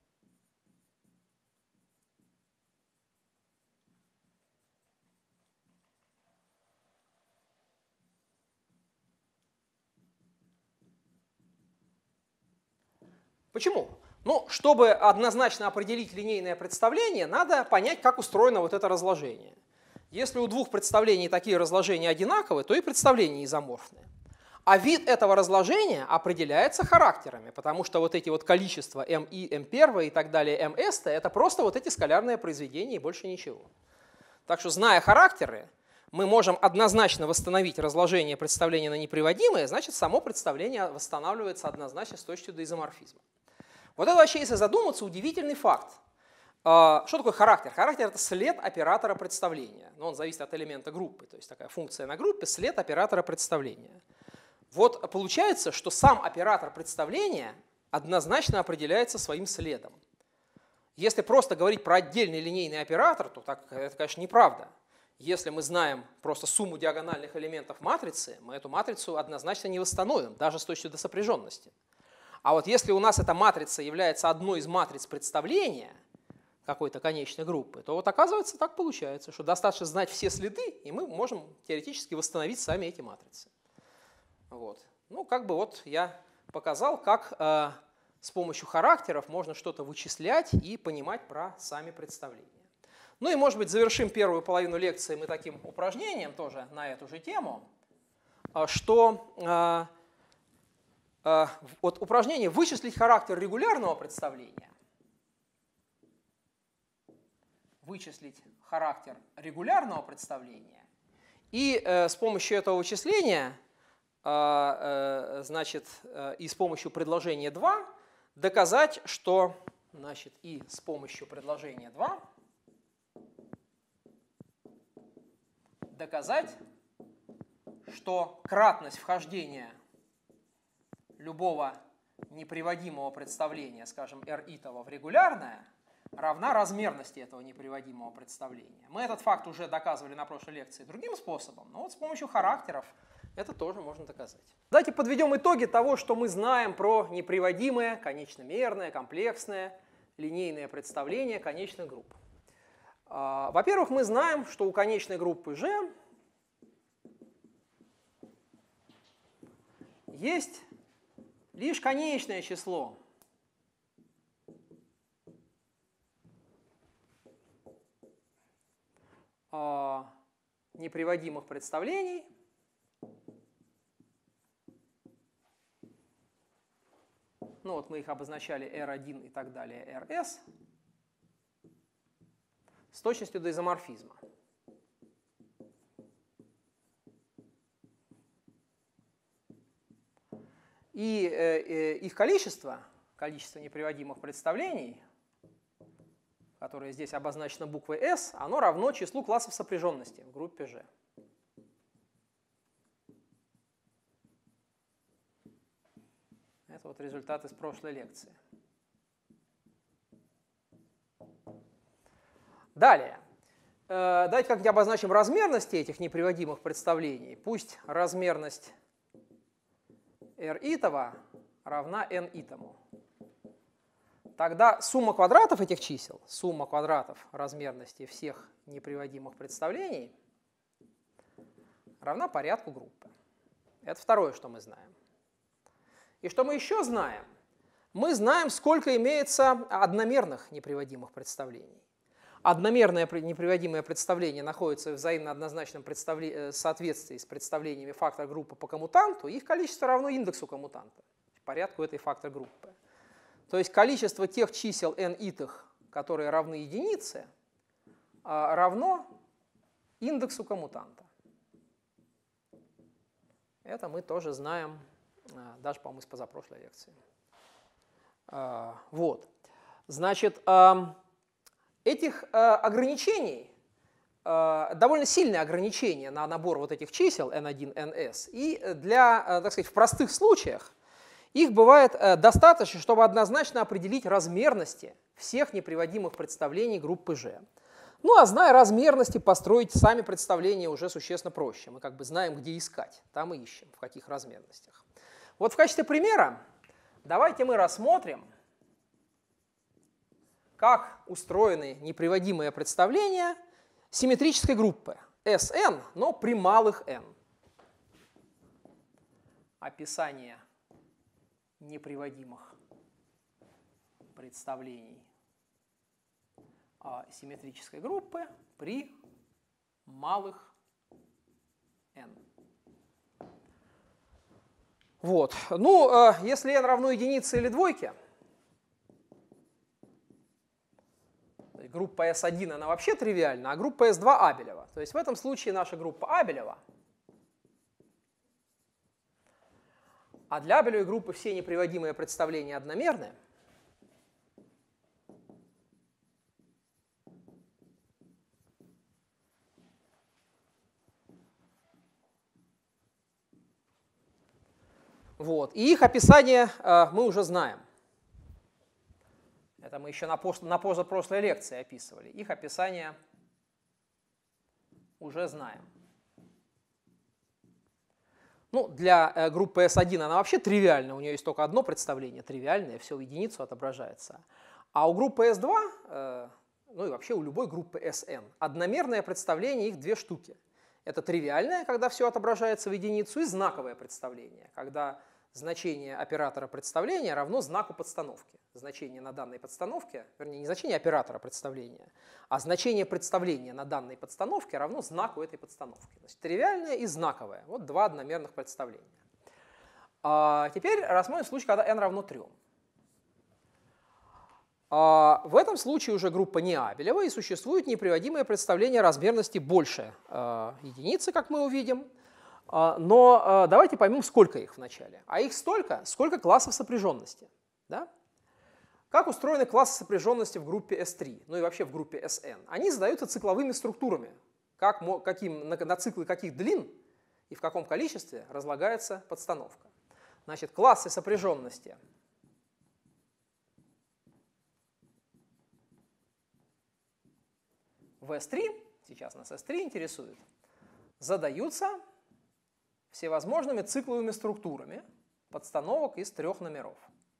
Почему? Ну, чтобы однозначно определить линейное представление, надо понять, как устроено вот это разложение. Если у двух представлений такие разложения одинаковые, то и представления изоморфные. А вид этого разложения определяется характерами, потому что вот эти вот количества mi, m1 и так далее, ms, это просто вот эти скалярные произведения и больше ничего. Так что, зная характеры, мы можем однозначно восстановить разложение представления на неприводимое, значит, само представление восстанавливается однозначно с точностью до изоморфизма. Вот это вообще, если задуматься, удивительный факт. Что такое характер? Характер – это след оператора представления. Но он зависит от элемента группы, то есть такая функция на группе – след оператора представления. Вот получается, что сам оператор представления однозначно определяется своим следом. Если просто говорить про отдельный линейный оператор, то так, это, конечно, неправда. Если мы знаем просто сумму диагональных элементов матрицы, мы эту матрицу однозначно не восстановим, даже с точностью до сопряженности. А вот если у нас эта матрица является одной из матриц представления какой-то конечной группы, то вот оказывается так получается, что достаточно знать все следы, и мы можем теоретически восстановить сами эти матрицы. Вот. Ну, как бы вот я показал, как э, с помощью характеров можно что-то вычислять и понимать про сами представления. Ну и, может быть, завершим первую половину лекции мы таким упражнением тоже на эту же тему, что э, вот упражнение «Вычислить характер регулярного представления». Вычислить характер регулярного представления. И э, с помощью этого вычисления, э, э, значит, э, и с помощью предложения два доказать, что, значит, и с помощью предложения два доказать, что кратность вхождения любого неприводимого представления, скажем, R-итого в регулярное, равна размерности этого неприводимого представления. Мы этот факт уже доказывали на прошлой лекции другим способом, но вот с помощью характеров это тоже можно доказать. Давайте подведем итоги того, что мы знаем про неприводимое, конечномерное, комплексное, линейное представление конечных групп. Во-первых, мы знаем, что у конечной группы G есть лишь конечное число неприводимых представлений, ну вот мы их обозначали эр один и так далее, эр эс, с точностью до изоморфизма. И э, э, их количество, количество неприводимых представлений, которое здесь обозначено буквой S, оно равно числу классов сопряженности в группе G. Это вот результат из прошлой лекции. Далее. Давайте как-нибудь обозначим размерности этих неприводимых представлений. Пусть размерность R-итого равна N-итому. Тогда сумма квадратов этих чисел, сумма квадратов размерности всех неприводимых представлений равна порядку группы. Это второе, что мы знаем. И что мы еще знаем? Мы знаем, сколько имеется одномерных неприводимых представлений. Одномерное неприводимое представление находится в взаимно однозначном соответствии с представлениями фактора группы по коммутанту, и их количество равно индексу коммутанта, порядку этой фактор группы. То есть количество тех чисел n-итых, которые равны единице, равно индексу коммутанта. Это мы тоже знаем, даже, по-моему, из позапрошлой лекции. Вот. Значит, этих ограничений, довольно сильные ограничения на набор вот этих чисел эн один, эн эс, и для, так сказать, в простых случаях их бывает достаточно, чтобы однозначно определить размерности всех неприводимых представлений группы G. Ну а зная размерности, построить сами представления уже существенно проще. Мы как бы знаем, где искать, там и ищем, в каких размерностях. Вот в качестве примера давайте мы рассмотрим, как устроены неприводимые представления симметрической группы эс эн, но при малых n. Описание неприводимых представлений симметрической группы при малых n. Вот. Ну, если n равно единице или двойке, группа эс один, она вообще тривиальна, а группа эс два Абелева. То есть в этом случае наша группа Абелева. А для Абелевой группы все неприводимые представления одномерны. Вот. И их описание э, мы уже знаем. Это мы еще на, пост, на позапрошлой лекции описывали. Их описание уже знаем. Ну, для э, группы эс один она вообще тривиальна, у нее есть только одно представление, тривиальное, все в единицу отображается. А у группы эс два, э, ну и вообще у любой группы эс эн, одномерное представление, их две штуки. Это тривиальное, когда все отображается в единицу, и знаковое представление, когда значение оператора представления равно знаку подстановки. Значение на данной подстановке, вернее, не значение оператора представления, а значение представления на данной подстановке равно знаку этой подстановки. Значит, тривиальное и знаковое. Вот два одномерных представления. А теперь рассмотрим случай, когда n равно трем. А в этом случае уже группа не Абелева, и существует неприводимое представление размерности больше э, единицы, как мы увидим. А, но э, давайте поймем, сколько их в начале. А их столько, сколько классов сопряженности. Да? Как устроены классы сопряженности в группе эс три, ну и вообще в группе эс эн? Они задаются цикловыми структурами, как, каким, на, на циклы каких длин и в каком количестве разлагается подстановка. Значит, классы сопряженности в эс три, сейчас нас эс три интересует, задаются всевозможными цикловыми структурами подстановок из трех номеров.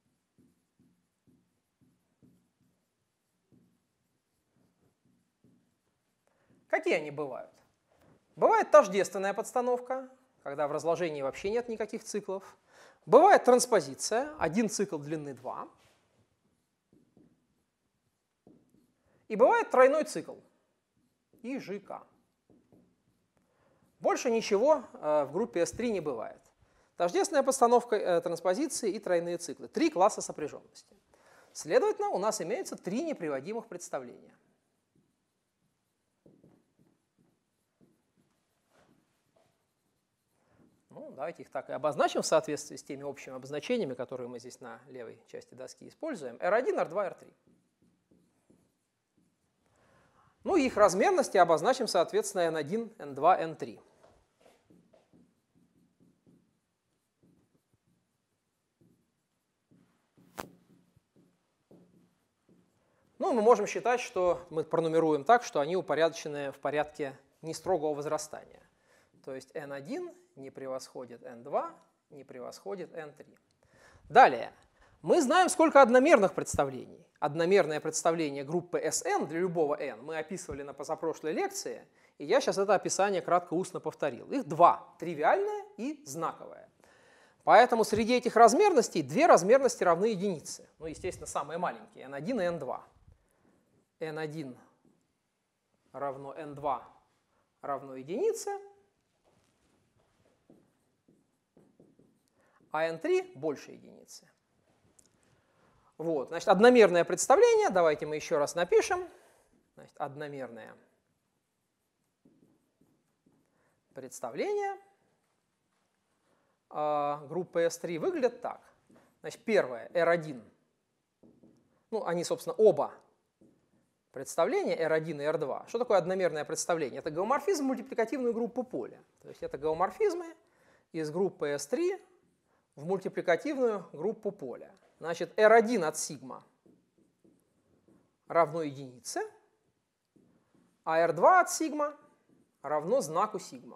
Какие они бывают? Бывает тождественная подстановка, когда в разложении вообще нет никаких циклов. Бывает транспозиция, один цикл длины два. И бывает тройной цикл, и жэ ка. Больше ничего в группе эс три не бывает. Тождественная подстановка, транспозиции и тройные циклы. Три класса сопряженности. Следовательно, у нас имеется три неприводимых представления. Ну, давайте их так и обозначим в соответствии с теми общими обозначениями, которые мы здесь на левой части доски используем. эр один, эр два, эр три. Ну и их размерности обозначим, соответственно, эн один, эн два, эн три. Ну, мы можем считать, что мы пронумеруем так, что они упорядочены в порядке нестрогого возрастания. То есть эн один не превосходит эн два, не превосходит эн три. Далее. Мы знаем, сколько одномерных представлений. Одномерное представление группы эс эн для любого n мы описывали на позапрошлой лекции, и я сейчас это описание кратко устно повторил. Их два – тривиальное и знаковое. Поэтому среди этих размерностей две размерности равны единице. Ну, естественно, самые маленькие – эн один и эн два. эн один равно эн два равно единице, а эн три больше единицы. Вот, значит, одномерное представление, давайте мы еще раз напишем. Значит, одномерное представление э, группы эс три выглядит так. Значит, первое, эр один, ну, они, собственно, оба представления, эр один и эр два. Что такое одномерное представление? Это геоморфизм в мультипликативную группу поля. То есть это геоморфизмы из группы эс три в мультипликативную группу поля. Значит, эр один от сигма равно единице, а эр два от сигма равно знаку сигма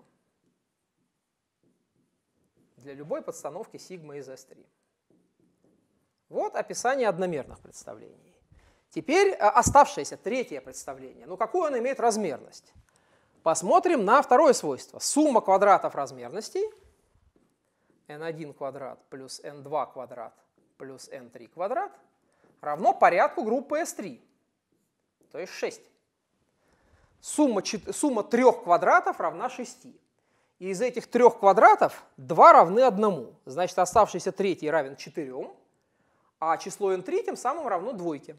для любой подстановки сигма из эс три. Вот описание одномерных представлений. Теперь оставшееся третье представление. Ну, какую оно имеет размерность? Посмотрим на второе свойство. Сумма квадратов размерностей эн один квадрат плюс эн два квадрат плюс эн три квадрат равно порядку группы эс три, то есть шесть. Сумма, сумма трех квадратов равна шести. И из этих трех квадратов два равны одному. Значит, оставшийся третий равен четырем, а число эн три тем самым равно двойке.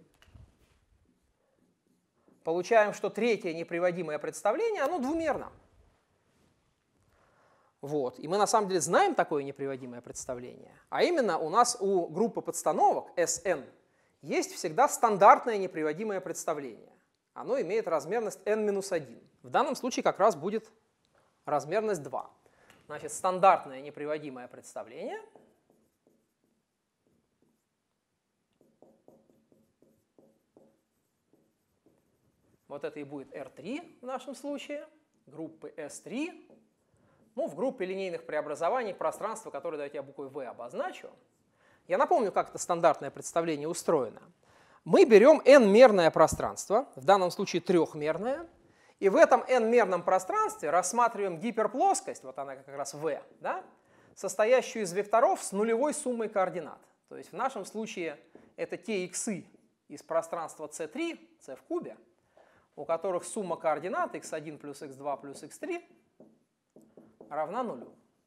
Получаем, что третье неприводимое представление, оно двумерно. Вот. И мы на самом деле знаем такое неприводимое представление. А именно у нас у группы подстановок эс эн есть всегда стандартное неприводимое представление. Оно имеет размерность эн минус один. В данном случае как раз будет размерность два. Значит, стандартное неприводимое представление вот это и будет эр три в нашем случае, группы эс три. Ну, в группе линейных преобразований пространства, которое, давайте я буквой V обозначу. Я напомню, как это стандартное представление устроено. Мы берем n-мерное пространство, в данном случае трехмерное, и в этом n-мерном пространстве рассматриваем гиперплоскость, вот она как раз V, да, состоящую из векторов с нулевой суммой координат. То есть в нашем случае это те иксы из пространства си три, c в кубе, у которых сумма координат икс один плюс икс два плюс икс три равна нулю.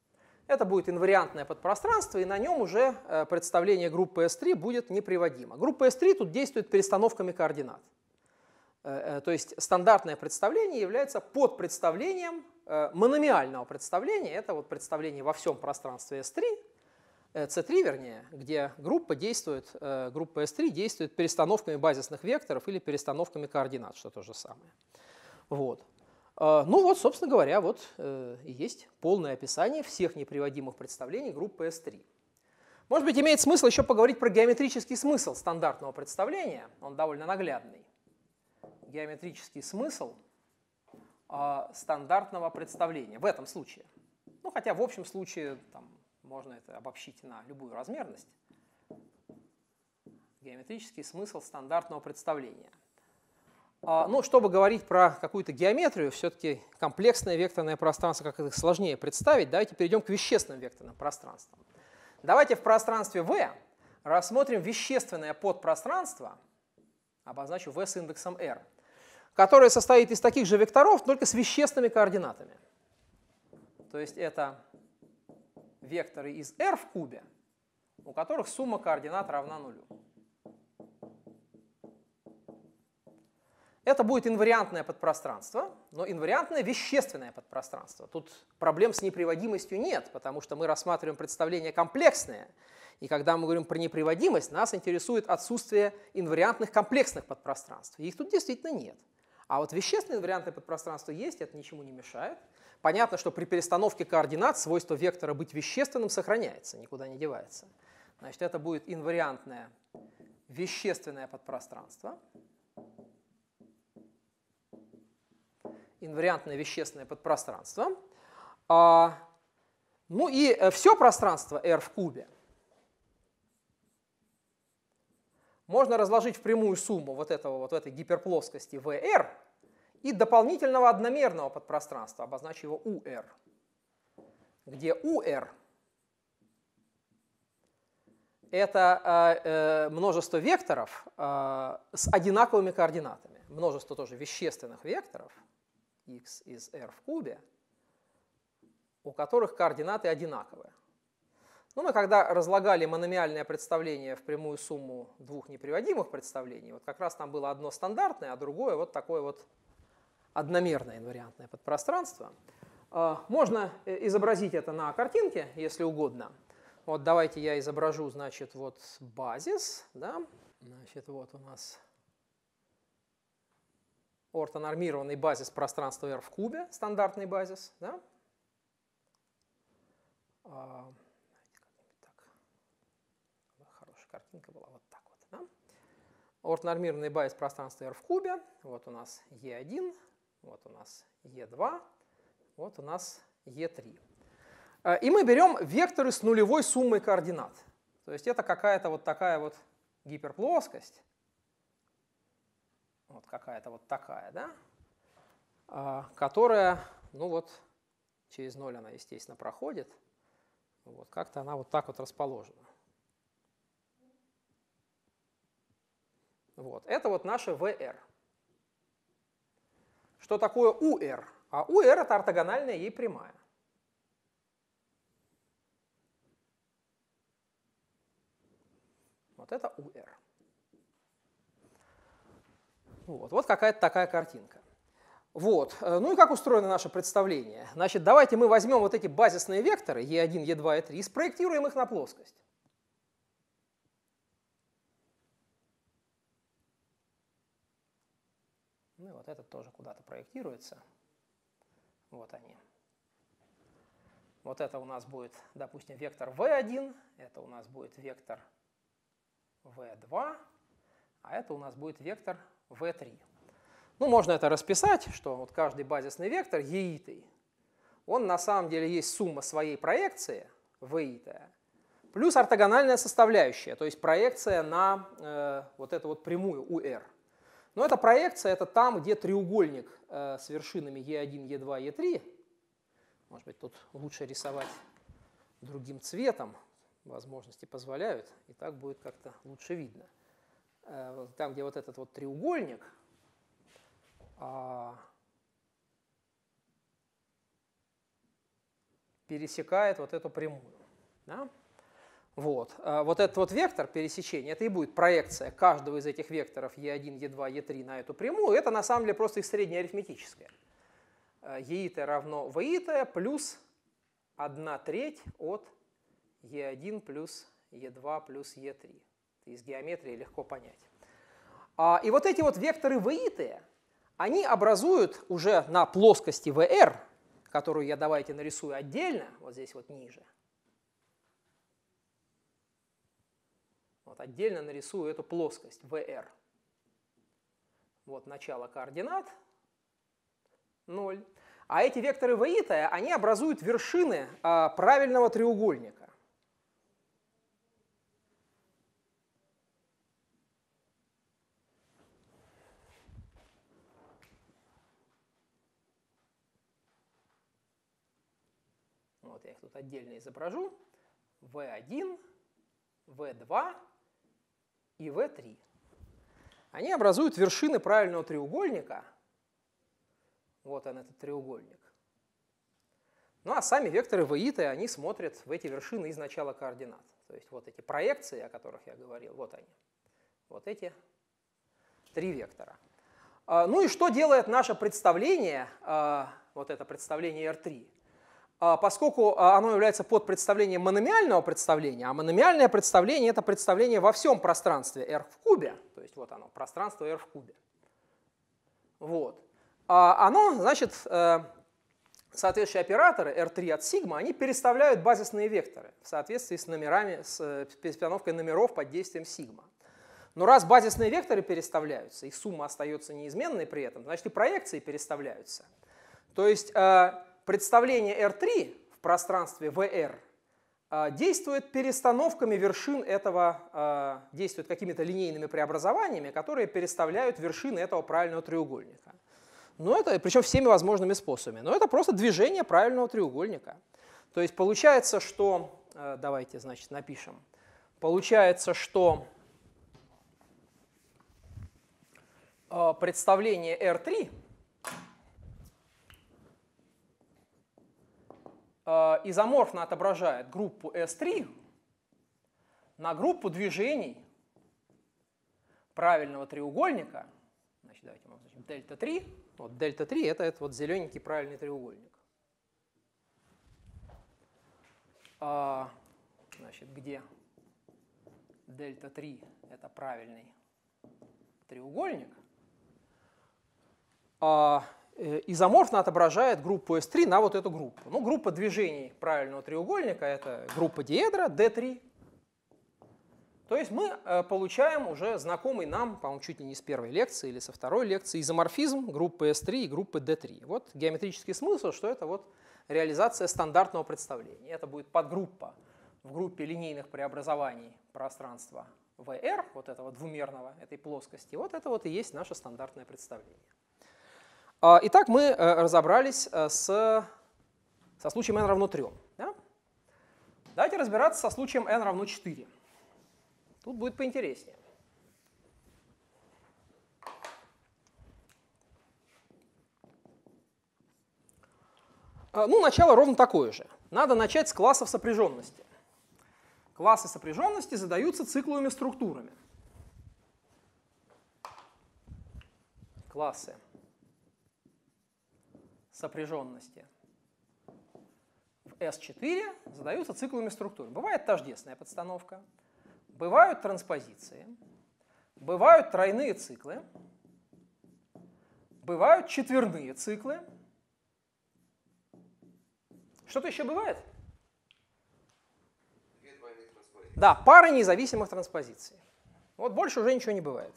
Это будет инвариантное подпространство, и на нем уже представление группы эс три будет неприводимо. Группа эс три тут действует перестановками координат. То есть стандартное представление является подпредставлением мономиального представления. Это вот представление во всем пространстве эс три, си три вернее, где группа действует, группа эс три действует перестановками базисных векторов или перестановками координат, что то же самое. Вот. Ну вот, собственно говоря, вот и есть полное описание всех неприводимых представлений группы эс три. Может быть, имеет смысл еще поговорить про геометрический смысл стандартного представления. Он довольно наглядный. Геометрический смысл стандартного представления в этом случае. Ну, хотя в общем случае там, можно это обобщить на любую размерность. Геометрический смысл стандартного представления. Ну, чтобы говорить про какую-то геометрию, все-таки комплексное векторное пространство, как это сложнее представить, давайте перейдем к вещественным векторным пространствам. Давайте в пространстве V рассмотрим вещественное подпространство, обозначу V с индексом R, которое состоит из таких же векторов, только с вещественными координатами. То есть это векторы из R в кубе, у которых сумма координат равна нулю. Это будет инвариантное подпространство, но инвариантное вещественное подпространство. Тут проблем с неприводимостью нет, потому что мы рассматриваем представление комплексное. И когда мы говорим про неприводимость, нас интересует отсутствие инвариантных комплексных подпространств. Их тут действительно нет. А вот вещественное инвариантное подпространство есть, это ничему не мешает. Понятно, что при перестановке координат свойство вектора быть вещественным сохраняется, никуда не девается. Значит, это будет инвариантное вещественное подпространство. Инвариантное вещественное подпространство. А, ну и все пространство R в кубе можно разложить в прямую сумму вот этого вот в этой гиперплоскости вэ эр и дополнительного одномерного подпространства, обозначу его у эр, где у эр это э, э, множество векторов э, с одинаковыми координатами, множество тоже вещественных векторов x из r в кубе, у которых координаты одинаковые. Ну, мы когда разлагали мономиальное представление в прямую сумму двух неприводимых представлений, вот как раз там было одно стандартное, а другое вот такое вот одномерное инвариантное подпространство. Можно изобразить это на картинке, если угодно. Вот давайте я изображу, значит, вот базис, да? Значит, вот у нас ортонормированный базис пространства R в кубе, стандартный базис, да? Картинка была вот так вот. Да? Ортонормированный базис пространства R в кубе. Вот у нас е один, вот у нас е два, вот у нас е три. И мы берем векторы с нулевой суммой координат. То есть это какая-то вот такая вот гиперплоскость. Вот какая-то вот такая, да? Которая, ну вот, через ноль она, естественно, проходит. Вот как-то она вот так вот расположена. Вот. Это вот наше вэ эр. Что такое у эр? А у эр это ортогональная ей прямая. Вот это у эр. Вот, вот какая-то такая картинка. Вот. Ну и как устроено наше представление? Значит, давайте мы возьмем вот эти базисные векторы е один, е два, е три и спроектируем их на плоскость. Ну и вот этот тоже куда-то проектируется. Вот они. Вот это у нас будет, допустим, вектор вэ один, это у нас будет вектор вэ два, а это у нас будет вектор вэ три. Ну, можно это расписать, что вот каждый базисный вектор еитый, он на самом деле есть сумма своей проекции, витая, плюс ортогональная составляющая, то есть проекция на э, вот эту вот прямую у эр. Но эта проекция – это там, где треугольник э, с вершинами е один, е два, е три. Может быть, тут лучше рисовать другим цветом, возможности позволяют, и так будет как-то лучше видно. Э, там, где вот этот вот треугольник, э, пересекает вот эту прямую. Да? Вот. вот этот вот вектор пересечения, это и будет проекция каждого из этих векторов е один, е два, е три на эту прямую. Это на самом деле просто их среднее арифметическое. Еит равно вит плюс одна треть от е один плюс е два плюс е три. Это из геометрии легко понять. И вот эти вот векторы вит, они образуют уже на плоскости вэ эр, которую я давайте нарисую отдельно, вот здесь вот ниже. Вот отдельно нарисую эту плоскость вэ эр. Вот начало координат ноль. А эти векторы вит, они образуют вершины а, правильного треугольника. Вот я их тут отдельно изображу. вэ один, вэ два и вэ три. Они образуют вершины правильного треугольника. Вот он, этот треугольник. Ну а сами векторы вит, они смотрят в эти вершины из начала координат. То есть вот эти проекции, о которых я говорил, вот они. Вот эти три вектора. Ну и что делает наше представление, вот это представление эр три? Поскольку оно является подпредставлением мономиального представления, а мономиальное представление – это представление во всем пространстве R в кубе, то есть вот оно, пространство R в кубе. Вот. Оно, значит, соответствующие операторы эр три от сигма, они переставляют базисные векторы в соответствии с номерами, с перестановкой номеров под действием сигма. Но раз базисные векторы переставляются, их сумма остается неизменной при этом, значит и проекции переставляются. То есть представление эр три в пространстве вэ эр действует перестановками вершин этого, действует какими-то линейными преобразованиями, которые переставляют вершины этого правильного треугольника. Но это, причем всеми возможными способами. Но это просто движение правильного треугольника. То есть получается, что, давайте, значит, напишем, получается, что представление эр три изоморфно отображает группу эс три на группу движений правильного треугольника. Значит, давайте мы обозначим дельта три. Вот дельта три – это этот вот зелененький правильный треугольник. А, значит, где дельта три – это правильный треугольник. А, изоморфно отображает группу эс три на вот эту группу. Ну, группа движений правильного треугольника – это группа диэдра дэ три. То есть мы получаем уже знакомый нам, по-моему, чуть ли не с первой лекции или со второй лекции, изоморфизм группы эс три и группы дэ три. Вот геометрический смысл, что это вот реализация стандартного представления. Это будет подгруппа в группе линейных преобразований пространства вэ эр, вот этого двумерного, этой плоскости. Вот это вот и есть наше стандартное представление. Итак, мы разобрались с, со случаем n равно трем. Да? Давайте разбираться со случаем n равно четыре. Тут будет поинтереснее. Ну, начало ровно такое же. Надо начать с классов сопряженности. Классы сопряженности задаются цикловыми структурами. Классы сопряженности в эс четыре задаются цикловыми структурами. Бывает тождественная подстановка. Бывают транспозиции, бывают тройные циклы, бывают четверные циклы. Что-то еще бывает? Две двойных транспозиции. Да, пары независимых транспозиций. Вот больше уже ничего не бывает.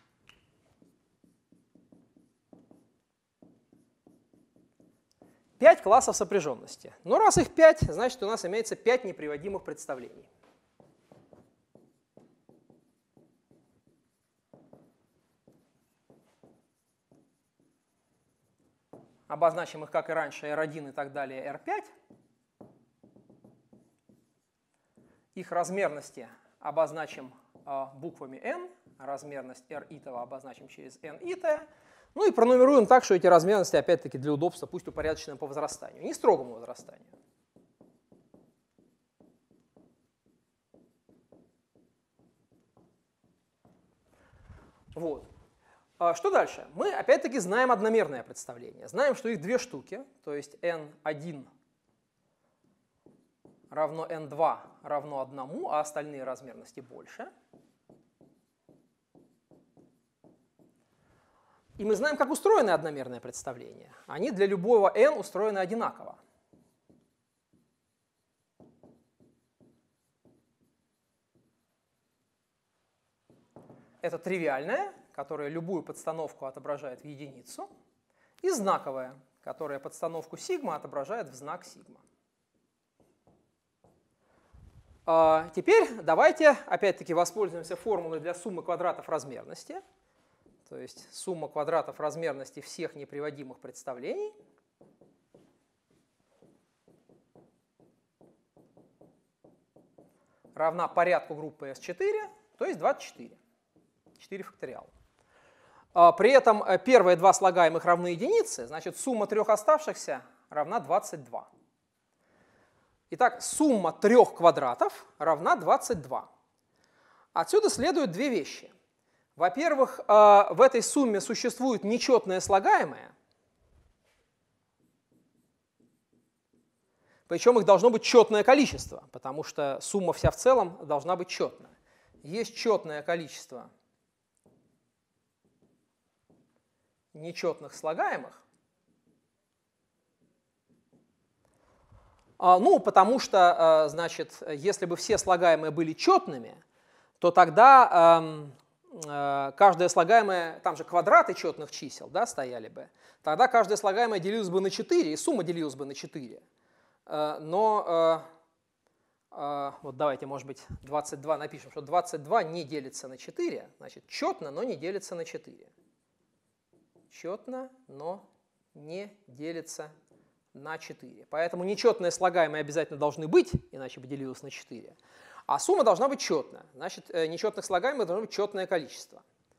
Пять классов сопряженности. Но раз их пять, значит у нас имеется пять неприводимых представлений. Обозначим их, как и раньше, эр один и так далее, эр пять. Их размерности обозначим э, буквами n, размерность r итого обозначим через n итое. Ну и пронумеруем так, что эти размерности, опять-таки, для удобства, пусть упорядочены по возрастанию, не строгому возрастанию. Вот. Что дальше? Мы опять-таки знаем одномерное представление. Знаем, что их две штуки, то есть эн один равно эн два равно одному, а остальные размерности больше. И мы знаем, как устроено одномерное представление. Они для любого n устроены одинаково. Это тривиальное, которое любую подстановку отображает в единицу, и знаковое, которое подстановку сигма отображает в знак сигма. А теперь давайте опять-таки воспользуемся формулой для суммы квадратов размерности. То есть сумма квадратов размерности всех неприводимых представлений равна порядку группы эс четыре, то есть двадцать четыре. четыре факториала. При этом первые два слагаемых равны единице, значит сумма трех оставшихся равна двадцать два. Итак, сумма трех квадратов равна двадцать два. Отсюда следуют две вещи. Во-первых, в этой сумме существует нечетное слагаемое, причем их должно быть четное количество, потому что сумма вся в целом должна быть четная. Есть четное количество нечетных слагаемых, ну, потому что, значит, если бы все слагаемые были четными, то тогда каждое слагаемое, там же квадраты четных чисел, да, стояли бы, тогда каждое слагаемое делилось бы на четыре, и сумма делилась бы на четыре. Но, вот давайте, может быть, двадцать два напишем, что двадцать два не делится на четыре, значит, четно, но не делится на четыре. Четно, но не делится на четыре. Поэтому нечетные слагаемые обязательно должны быть, иначе бы делилось на четыре. А сумма должна быть четная. Значит, нечетных слагаемых должно быть четное количество.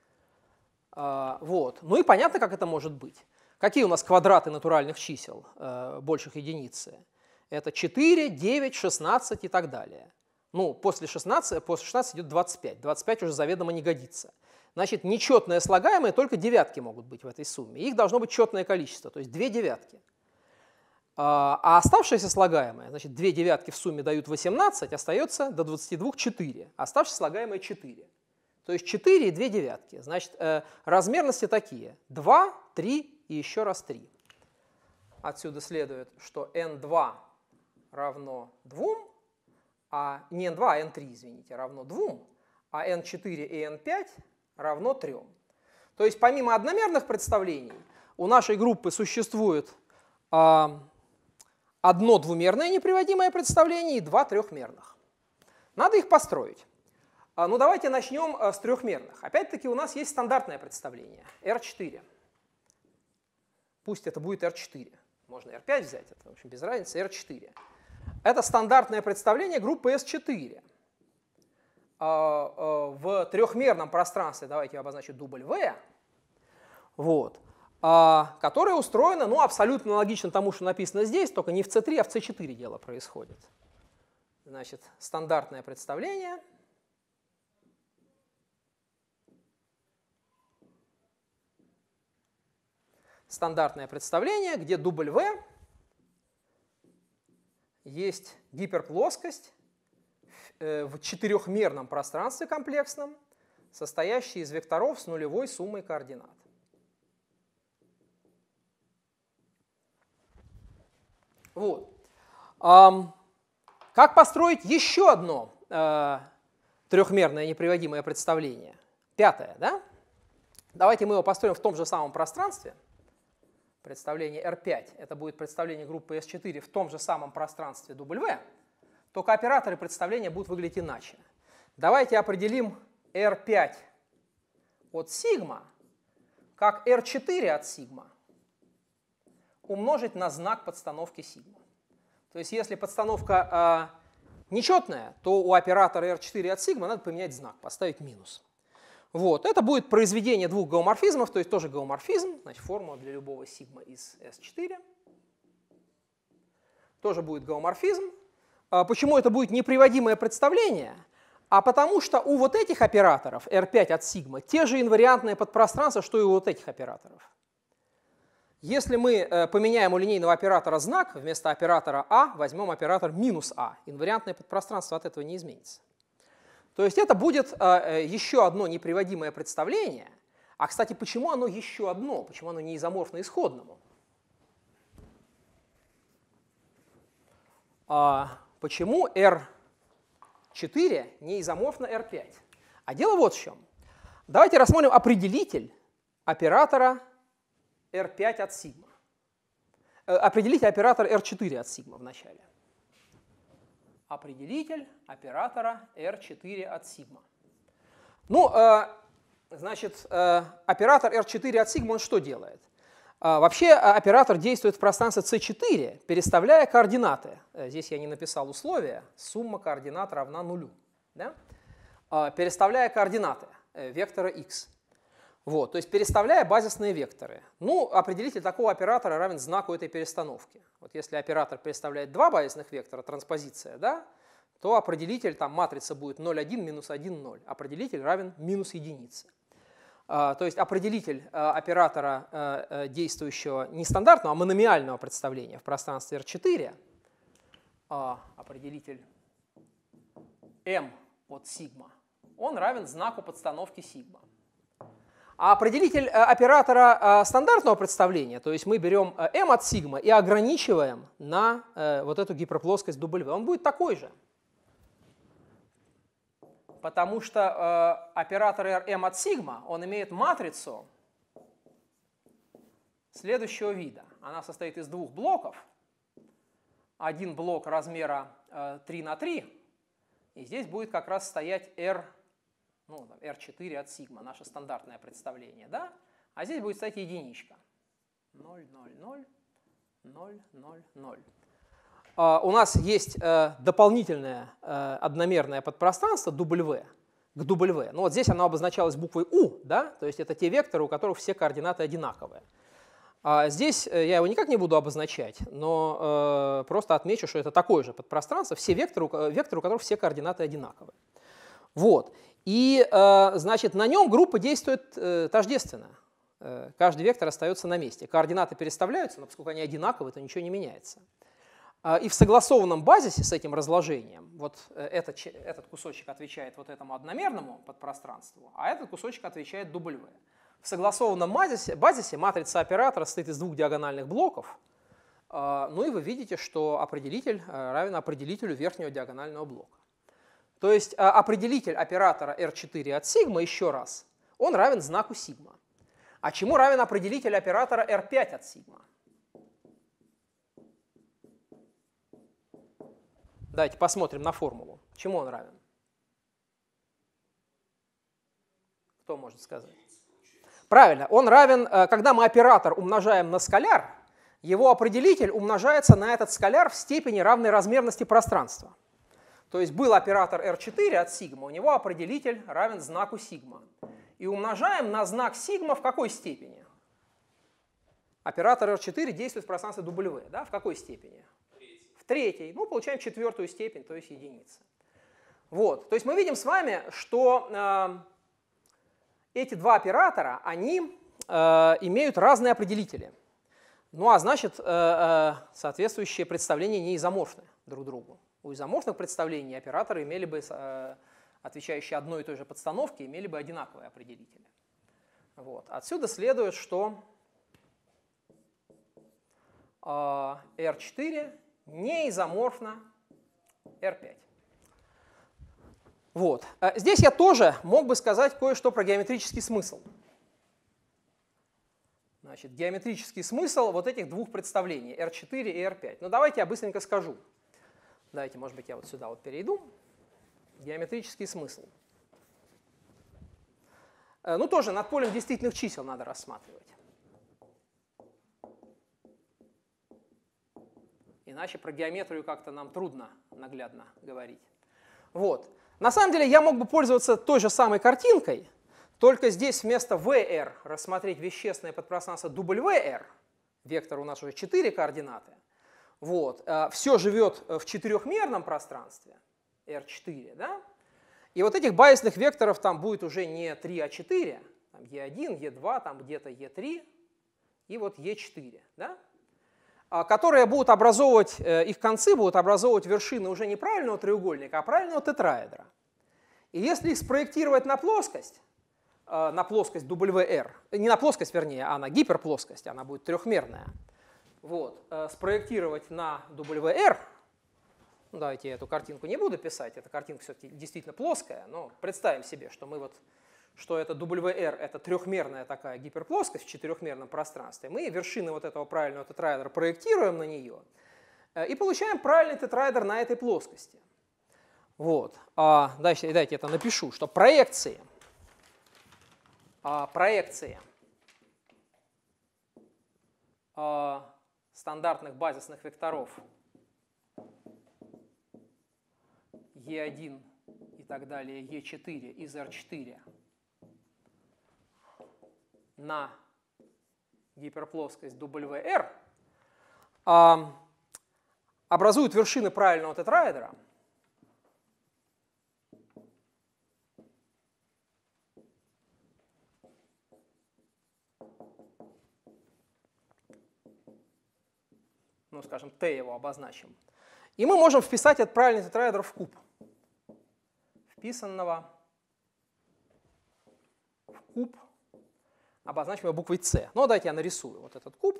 Вот. Ну и понятно, как это может быть. Какие у нас квадраты натуральных чисел больших единицы? Это четыре, девять, шестнадцать и так далее. Ну, после шестнадцати, после шестнадцати идет двадцать пять. двадцать пять уже заведомо не годится. Значит, нечетные слагаемые только девятки могут быть в этой сумме. Их должно быть четное количество, то есть две девятки. А оставшиеся слагаемые, значит, две девятки в сумме дают восемнадцать, остается до двадцати двух четыре. Оставшиеся слагаемые четыре. То есть четыре и две девятки. Значит, размерности такие. два, три и еще раз три. Отсюда следует, что эн два равно двум, а не эн два, а эн три, извините, равно двум, а эн четыре и эн пять равно трем. То есть помимо одномерных представлений у нашей группы существует а, одно двумерное неприводимое представление и два трехмерных. Надо их построить. А, ну давайте начнем а, с трехмерных. Опять-таки у нас есть стандартное представление эр четыре. Пусть это будет эр четыре. Можно эр пять взять, это в общем без разницы, эр четыре. Это стандартное представление группы эс четыре. В трехмерном пространстве, давайте я обозначу дубль V, вот, которое устроено, ну, абсолютно аналогично тому, что написано здесь, только не в си три, а в си четыре дело происходит. Значит, стандартное представление. Стандартное представление, где дубль V есть гиперплоскость в четырехмерном пространстве комплексном, состоящей из векторов с нулевой суммой координат. Вот. Как построить еще одно трехмерное неприводимое представление? Пятое, да? Давайте мы его построим в том же самом пространстве. Представление эр пять, это будет представление группы эс четыре в том же самом пространстве W, только операторы представления будут выглядеть иначе. Давайте определим эр пять от сигма как эр четыре от сигма умножить на знак подстановки сигма. То есть если подстановка э, нечетная, то у оператора эр четыре от сигма надо поменять знак, поставить минус. Вот. Это будет произведение двух геоморфизмов, то есть тоже геоморфизм, значит, формула для любого сигма из эс четыре. Тоже будет геоморфизм. Почему это будет неприводимое представление? А потому что у вот этих операторов эр пять от сигма те же инвариантные подпространства, что и у вот этих операторов. Если мы поменяем у линейного оператора знак, вместо оператора А возьмем оператор минус А, инвариантное подпространство от этого не изменится. То есть это будет еще одно неприводимое представление. А, кстати, почему оно еще одно? Почему оно не изоморфно исходному? А почему эр четыре не изоморфно эр пять? А дело вот в чем. Давайте рассмотрим определитель оператора эр пять от сигма. Определитель оператора эр четыре от сигма вначале. Определитель оператора эр четыре от сигма. Ну, значит, оператор эр четыре от сигма он что делает? Вообще оператор действует в пространстве си четыре, переставляя координаты. Здесь я не написал условия. Сумма координат равна нулю. Да? Переставляя координаты вектора x. Вот, то есть переставляя базисные векторы. Ну, определитель такого оператора равен знаку этой перестановки. Вот если оператор переставляет два базисных вектора, транспозиция, да, то определитель, там матрица будет ноль, один, минус один, ноль. Определитель равен минус единице. А, то есть определитель а, оператора, а, действующего не стандартного, а мономиального представления в пространстве эр четыре, а, определитель m от сигма, он равен знаку подстановки сигма. А определитель оператора стандартного представления, то есть мы берем m от сигма и ограничиваем на вот эту гиперплоскость W, он будет такой же. Потому что оператор m от сигма, он имеет матрицу следующего вида. Она состоит из двух блоков. Один блок размера три на три, и здесь будет как раз стоять r. Ну, там, эр четыре от сигма, наше стандартное представление, да? А здесь будет стоять единичка. ноль, ноль, ноль, ноль, ноль, ноль. Uh, у нас есть uh, дополнительное uh, одномерное подпространство W к W. Ну, вот здесь оно обозначалось буквой U, да? То есть это те векторы, у которых все координаты одинаковые. Uh, здесь uh, я его никак не буду обозначать, но uh, просто отмечу, что это такое же подпространство, все векторы, uh, векторы, у которых все координаты одинаковые. Вот. И, значит, на нем группа действует тождественно. Каждый вектор остается на месте. Координаты переставляются, но поскольку они одинаковые, то ничего не меняется. И в согласованном базисе с этим разложением вот этот, этот кусочек отвечает вот этому одномерному подпространству, а этот кусочек отвечает W. В согласованном базисе, базисе матрица оператора состоит из двух диагональных блоков. Ну и вы видите, что определитель равен определителю верхнего диагонального блока. То есть определитель оператора эр четыре от сигма, еще раз, он равен знаку сигма. А чему равен определитель оператора эр пять от сигма? Давайте посмотрим на формулу. Чему он равен? Кто может сказать? Правильно, он равен, когда мы оператор умножаем на скаляр, его определитель умножается на этот скаляр в степени равной размерности пространства. То есть был оператор эр четыре от сигма, у него определитель равен знаку сигма. И умножаем на знак сигма в какой степени? Оператор эр четыре действует в пространстве W, да? В какой степени? Третий. В третьей. Ну, получаем четвертую степень, то есть единица. Вот. То есть мы видим с вами, что э, эти два оператора, они э, имеют разные определители. Ну, а значит, э, э, соответствующие представления не изоморфны друг другу. У изоморфных представлений операторы имели бы, отвечающие одной и той же подстановке, имели бы одинаковые определители. Вот. Отсюда следует, что эр четыре не изоморфно эр пять. Вот. Здесь я тоже мог бы сказать кое-что про геометрический смысл. Значит, геометрический смысл вот этих двух представлений, эр четыре и эр пять. Но давайте я быстренько скажу. Давайте, может быть, я вот сюда вот перейду. Геометрический смысл. Ну, тоже над полем действительных чисел надо рассматривать. Иначе про геометрию как-то нам трудно наглядно говорить. Вот. На самом деле я мог бы пользоваться той же самой картинкой, только здесь вместо ви эр рассмотреть вещественное подпространство дабл ю эр. Вектор у нас уже четыре координаты. Вот. Все живет в четырехмерном пространстве, эр четыре, да? И вот этих базисных векторов там будет уже не три, а четыре. Там е один, е два, там где-то е три и вот е четыре. Да? Которые будут образовывать, их концы будут образовывать вершины уже не правильного треугольника, а правильного тетраэдра. И если их спроектировать на плоскость, на плоскость дабл ю эр, не на плоскость, вернее, а на гиперплоскость, она будет трехмерная, вот, спроектировать на дабл ю эр, ну, давайте я эту картинку не буду писать, эта картинка все-таки действительно плоская, но представим себе, что мы вот, что это дабл ю эр, это трехмерная такая гиперплоскость в четырехмерном пространстве, мы вершины вот этого правильного тетраэдра проектируем на нее и получаем правильный тетраэдр на этой плоскости. Вот. А дальше, дайте это напишу, что проекции, а, проекции а, стандартных базисных векторов е один и так далее, е четыре из эр четыре на гиперплоскость дабл ю эр а, образуют вершины правильного тетраэдра. Ну, скажем, t его обозначим. И мы можем вписать этот правильный тетраэдр в куб. Вписанного в куб, обозначим его буквой c. Ну, давайте я нарисую вот этот куб.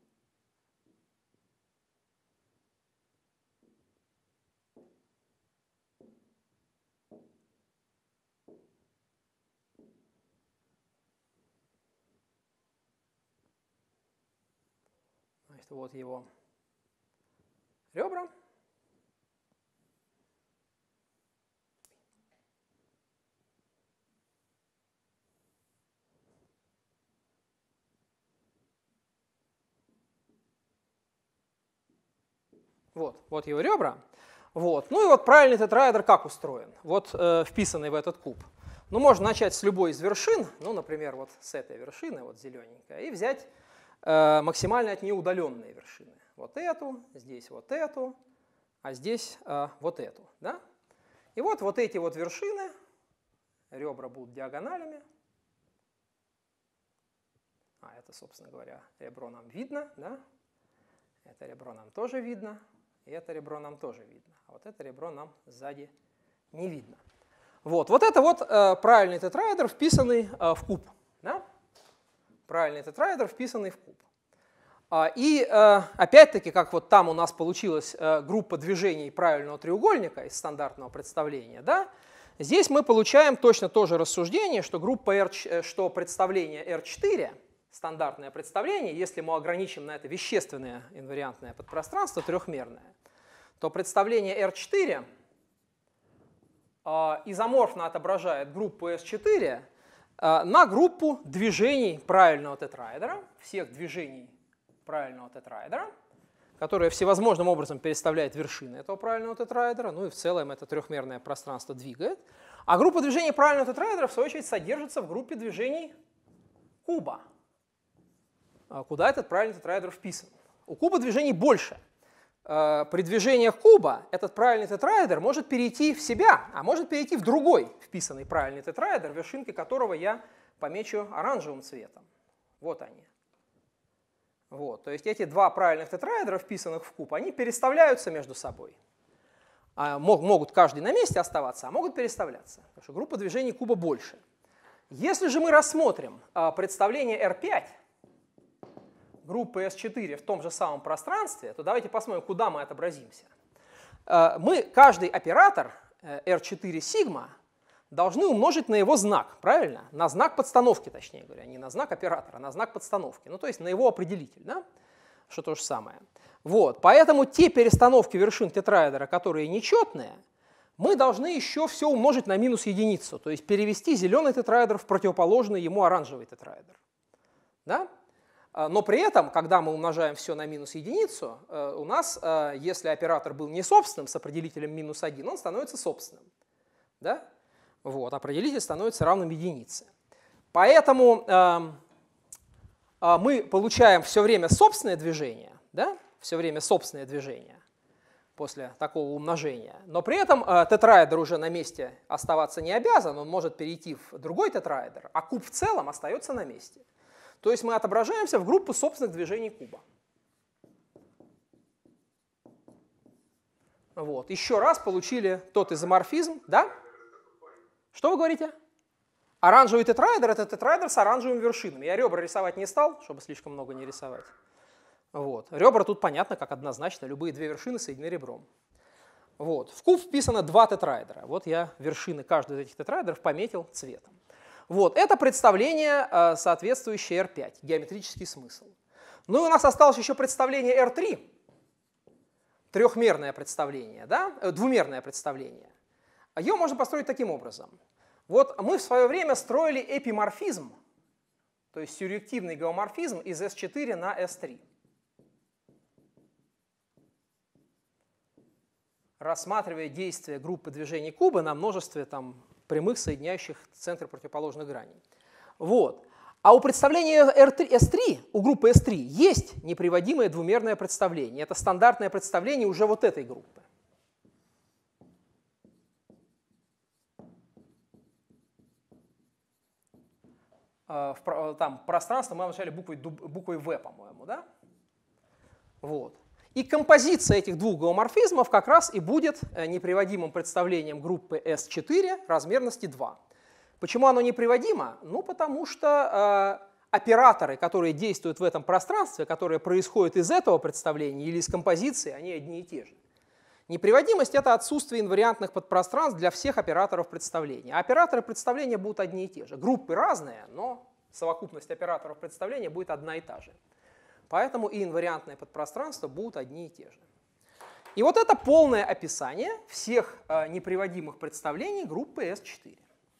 Значит, вот его ребра. Вот, вот его ребра. Вот. Ну и вот правильный тетраэдр как устроен? Вот э, вписанный в этот куб. Ну, можно начать с любой из вершин, ну, например, вот с этой вершины, вот зелененькая, и взять э, максимально от нее удаленные вершины. Вот эту, здесь вот эту, а здесь э, вот эту. Да? И вот, вот эти вот вершины, ребра будут диагоналями. А это, собственно говоря, ребро нам видно. Да? Это ребро нам тоже видно. И это ребро нам тоже видно. А вот это ребро нам сзади не видно. Вот, вот это вот э, правильный тетраэдр, вписанный э, в куб. Да? Правильный тетраэдр, вписанный в куб. И опять-таки, как вот там у нас получилась группа движений правильного треугольника из стандартного представления, да, здесь мы получаем точно то же рассуждение, что группа R, что представление эр четыре, стандартное представление, если мы ограничим на это вещественное инвариантное подпространство трехмерное, то представление эр четыре изоморфно отображает группу эс четыре на группу движений правильного тетраэдра, всех движений правильного тетраэдра, которая всевозможным образом переставляет вершины этого правильного тетраэдра, ну и в целом это трехмерное пространство двигает. А группа движений правильного тетраэдра, в свою очередь, содержится в группе движений куба, куда этот правильный тетраэдр вписан. У куба движений больше. При движениях куба этот правильный тетраэдр может перейти в себя, а может перейти в другой вписанный правильный тетраэдр, вершинки которого я помечу оранжевым цветом. Вот они. Вот, то есть эти два правильных тетраэдра, вписанных в куб, они переставляются между собой. А могут каждый на месте оставаться, а могут переставляться, потому что группа движений куба больше. Если же мы рассмотрим представление эр пять, группы эс четыре в том же самом пространстве, то давайте посмотрим, куда мы отобразимся. Мы каждый оператор эр четыре сигма должны умножить на его знак, правильно? На знак подстановки, точнее говоря, не на знак оператора, а на знак подстановки, ну то есть на его определитель, да? Что то же самое. Вот, поэтому те перестановки вершин тетраэдра, которые нечетные, мы должны еще все умножить на минус единицу, то есть перевести зеленый тетраэдр в противоположный ему оранжевый тетраэдр. Да? Но при этом, когда мы умножаем все на минус единицу, у нас, если оператор был не собственным с определителем минус один, он становится собственным. Да? Вот, определитель становится равным единице. Поэтому э, э, мы получаем все время собственное движение, да? Все время собственное движение. после такого умножения. Но при этом э, тетраэдр уже на месте оставаться не обязан, он может перейти в другой тетраэдр, а куб в целом остается на месте. То есть мы отображаемся в группу собственных движений куба. Вот. Еще раз получили тот изоморфизм, да? Что вы говорите? Оранжевый тетраэдр — это тетраэдр с оранжевыми вершинами. Я ребра рисовать не стал, чтобы слишком много не рисовать. Вот. Ребра тут понятно, как однозначно, любые две вершины соединены ребром. Вот. В куб вписано два тетраэдра. Вот я вершины каждого из этих тетраэдров пометил цветом. Вот. Это представление, соответствующее эр пять, геометрический смысл. Ну и у нас осталось еще представление эр три, трехмерное представление, да? Двумерное представление. Ее можно построить таким образом. Вот мы в свое время строили эпиморфизм, то есть сюрреактивный геоморфизм из эс четыре на эс три. Рассматривая действие группы движений куба на множестве там, прямых, соединяющих центры противоположных граней. Вот. А у представления эс три, у группы эс три, есть неприводимое двумерное представление. Это стандартное представление уже вот этой группы. Там пространство мы обозначали буквой, буквой В, по-моему, да? Вот. И композиция этих двух геоморфизмов как раз и будет неприводимым представлением группы эс четыре размерности два. Почему оно неприводимо? Ну, потому что э, операторы, которые действуют в этом пространстве, которые происходят из этого представления или из композиции, они одни и те же. Неприводимость — это отсутствие инвариантных подпространств для всех операторов представления. А операторы представления будут одни и те же. Группы разные, но совокупность операторов представления будет одна и та же. Поэтому и инвариантные подпространства будут одни и те же. И вот это полное описание всех э, неприводимых представлений группы эс четыре.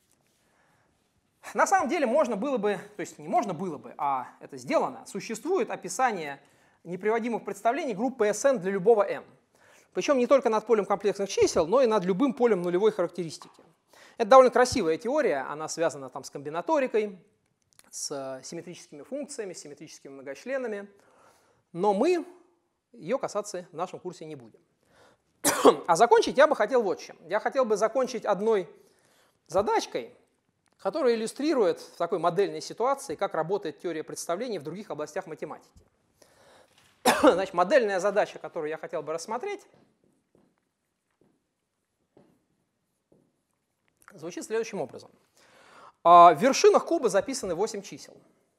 На самом деле можно было бы, то есть не можно было бы, а это сделано, существует описание неприводимых представлений группы эс эн для любого n. Причем не только над полем комплексных чисел, но и над любым полем нулевой характеристики. Это довольно красивая теория, она связана там с комбинаторикой, с симметрическими функциями, с симметрическими многочленами, но мы ее касаться в нашем курсе не будем. А закончить я бы хотел вот чем. Я хотел бы закончить одной задачкой, которая иллюстрирует в такой модельной ситуации, как работает теория представлений в других областях математики. Значит, модельная задача, которую я хотел бы рассмотреть, звучит следующим образом. В вершинах куба записаны восемь чисел.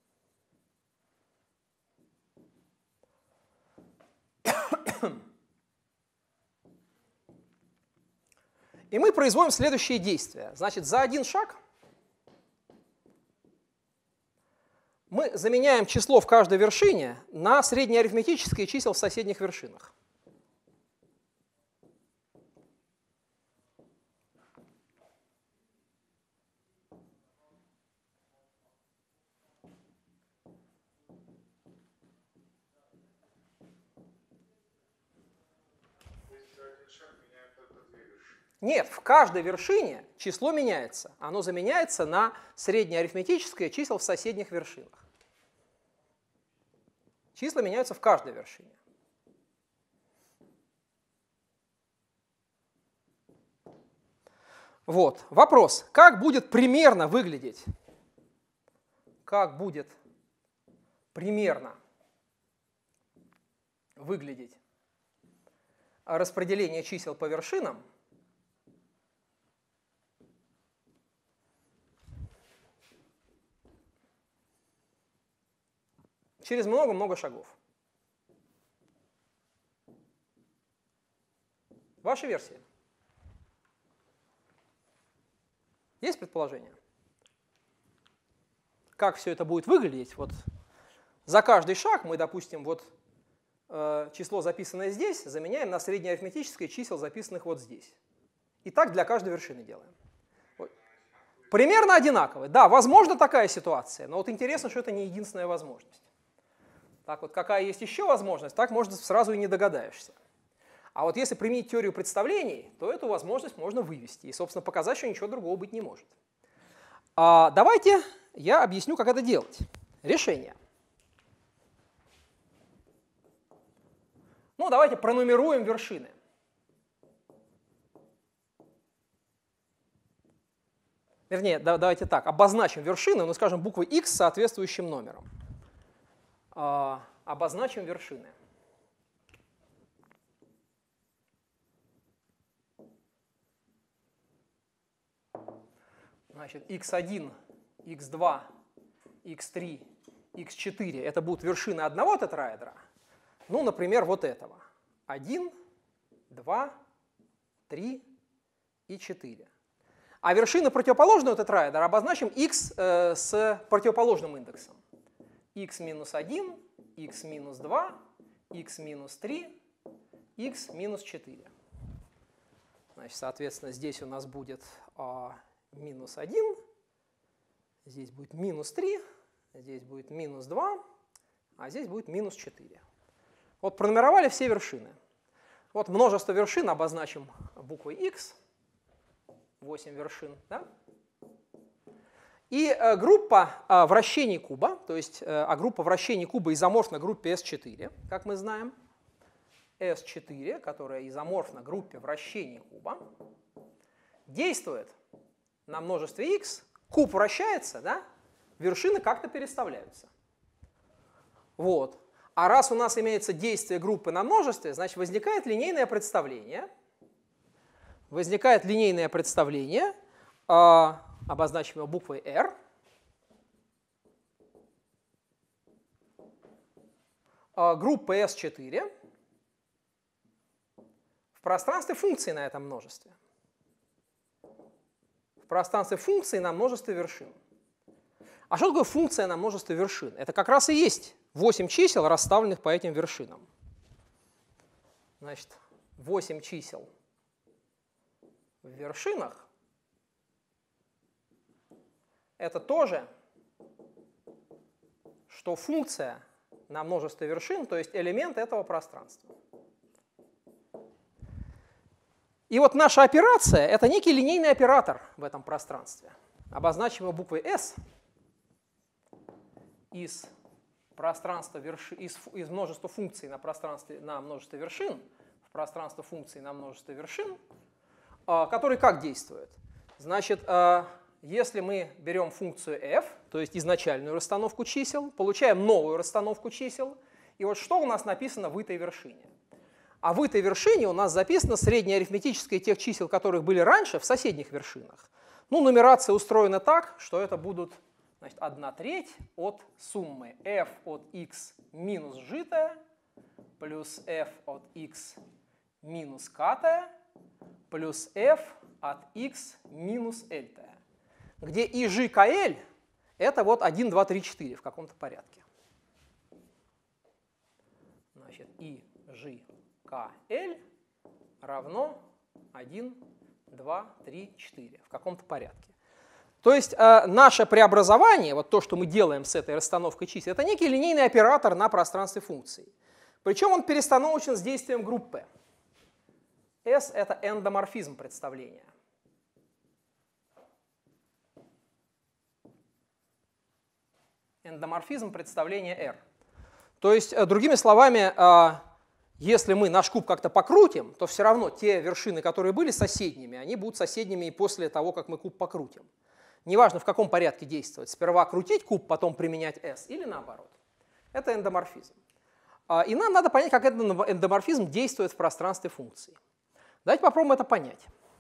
И мы производим следующие действия. Значит, за один шаг мы заменяем число в каждой вершине на среднеарифметические чисел в соседних вершинах. Нет, в каждой вершине число меняется. Оно заменяется на среднеарифметическое чисел в соседних вершинах. Числа меняются в каждой вершине. Вот. Вопрос. Как будет примерно выглядеть? Как будет примерно выглядеть распределение чисел по вершинам через много-много шагов? Ваша версия? Есть предположение? Как все это будет выглядеть? Вот за каждый шаг мы, допустим, вот э, число, записанное здесь, заменяем на среднеарифметическое чисел, записанных вот здесь. И так для каждой вершины делаем. Вот. Примерно одинаково. Да, возможно такая ситуация, но вот интересно, что это не единственная возможность. Так вот, какая есть еще возможность, так, может, сразу и не догадаешься. А вот если применить теорию представлений, то эту возможность можно вывести и, собственно, показать, что ничего другого быть не может. А давайте я объясню, как это делать. Решение. Ну, давайте пронумеруем вершины. вернее, да, давайте так, обозначим вершины, ну, скажем, буквой x с соответствующим номером. А, обозначим вершины. Значит, икс один, икс два, икс три, икс четыре это будут вершины одного тетраэдра. Ну, например, вот этого. один, два, три и четыре. А вершины противоположного тетраэдра обозначим x э, с противоположным индексом. x минус один, x минус два, x минус три, x минус четыре. Значит, соответственно, здесь у нас будет а, минус один, здесь будет минус три, здесь будет минус два, а здесь будет минус четыре. Вот пронумеровали все вершины. Вот множество вершин обозначим буквой x, восемь вершин. Да? И э, группа э, вращений куба, то есть э, а группа вращений куба изоморфна группе эс четыре, как мы знаем. эс четыре, которая изоморфна группе вращений куба, действует на множестве x, куб вращается, да? Вершины как-то переставляются. Вот. А раз у нас имеется действие группы на множестве, значит, возникает линейное представление. Возникает линейное представление, э, обозначим его буквой R. Э, группа эс четыре в пространстве функции на этом множестве. В пространстве функции на множестве вершин. А что такое функция на множестве вершин? Это как раз и есть восемь чисел, расставленных по этим вершинам. Значит, восемь чисел в вершинах – это то же, что функция на множестве вершин, то есть элемент этого пространства. И вот наша операция – это некий линейный оператор в этом пространстве. Обозначим его буквой S из, пространства верши, из, из множества функций на, пространстве, на множестве вершин в пространство функций на множестве вершин, который как действует? Значит, если мы берем функцию f, то есть изначальную расстановку чисел, получаем новую расстановку чисел, и вот что у нас написано в этой вершине? А в этой вершине у нас записано среднее арифметическое тех чисел, которых были раньше, в соседних вершинах. Ну, нумерация устроена так, что это будут, значит, одна треть от суммы f от x минус житая плюс f от x минус катая плюс f от x минус эльтая, где и g к l это вот один, два, три, четыре в каком-то порядке. Значит, и g к l равно один, два, три, четыре в каком-то порядке. То есть э, наше преобразование, вот то, что мы делаем с этой расстановкой чисел, это некий линейный оператор на пространстве функций. Причем он перестановочен с действием группы. S – это эндоморфизм представления. Эндоморфизм представления R. То есть, другими словами, если мы наш куб как-то покрутим, то все равно те вершины, которые были соседними, они будут соседними и после того, как мы куб покрутим. Неважно, в каком порядке действовать. Сперва крутить куб, потом применять S или наоборот. Это эндоморфизм. И нам надо понять, как этот эндоморфизм действует в пространстве функций. Давайте попробуем это понять.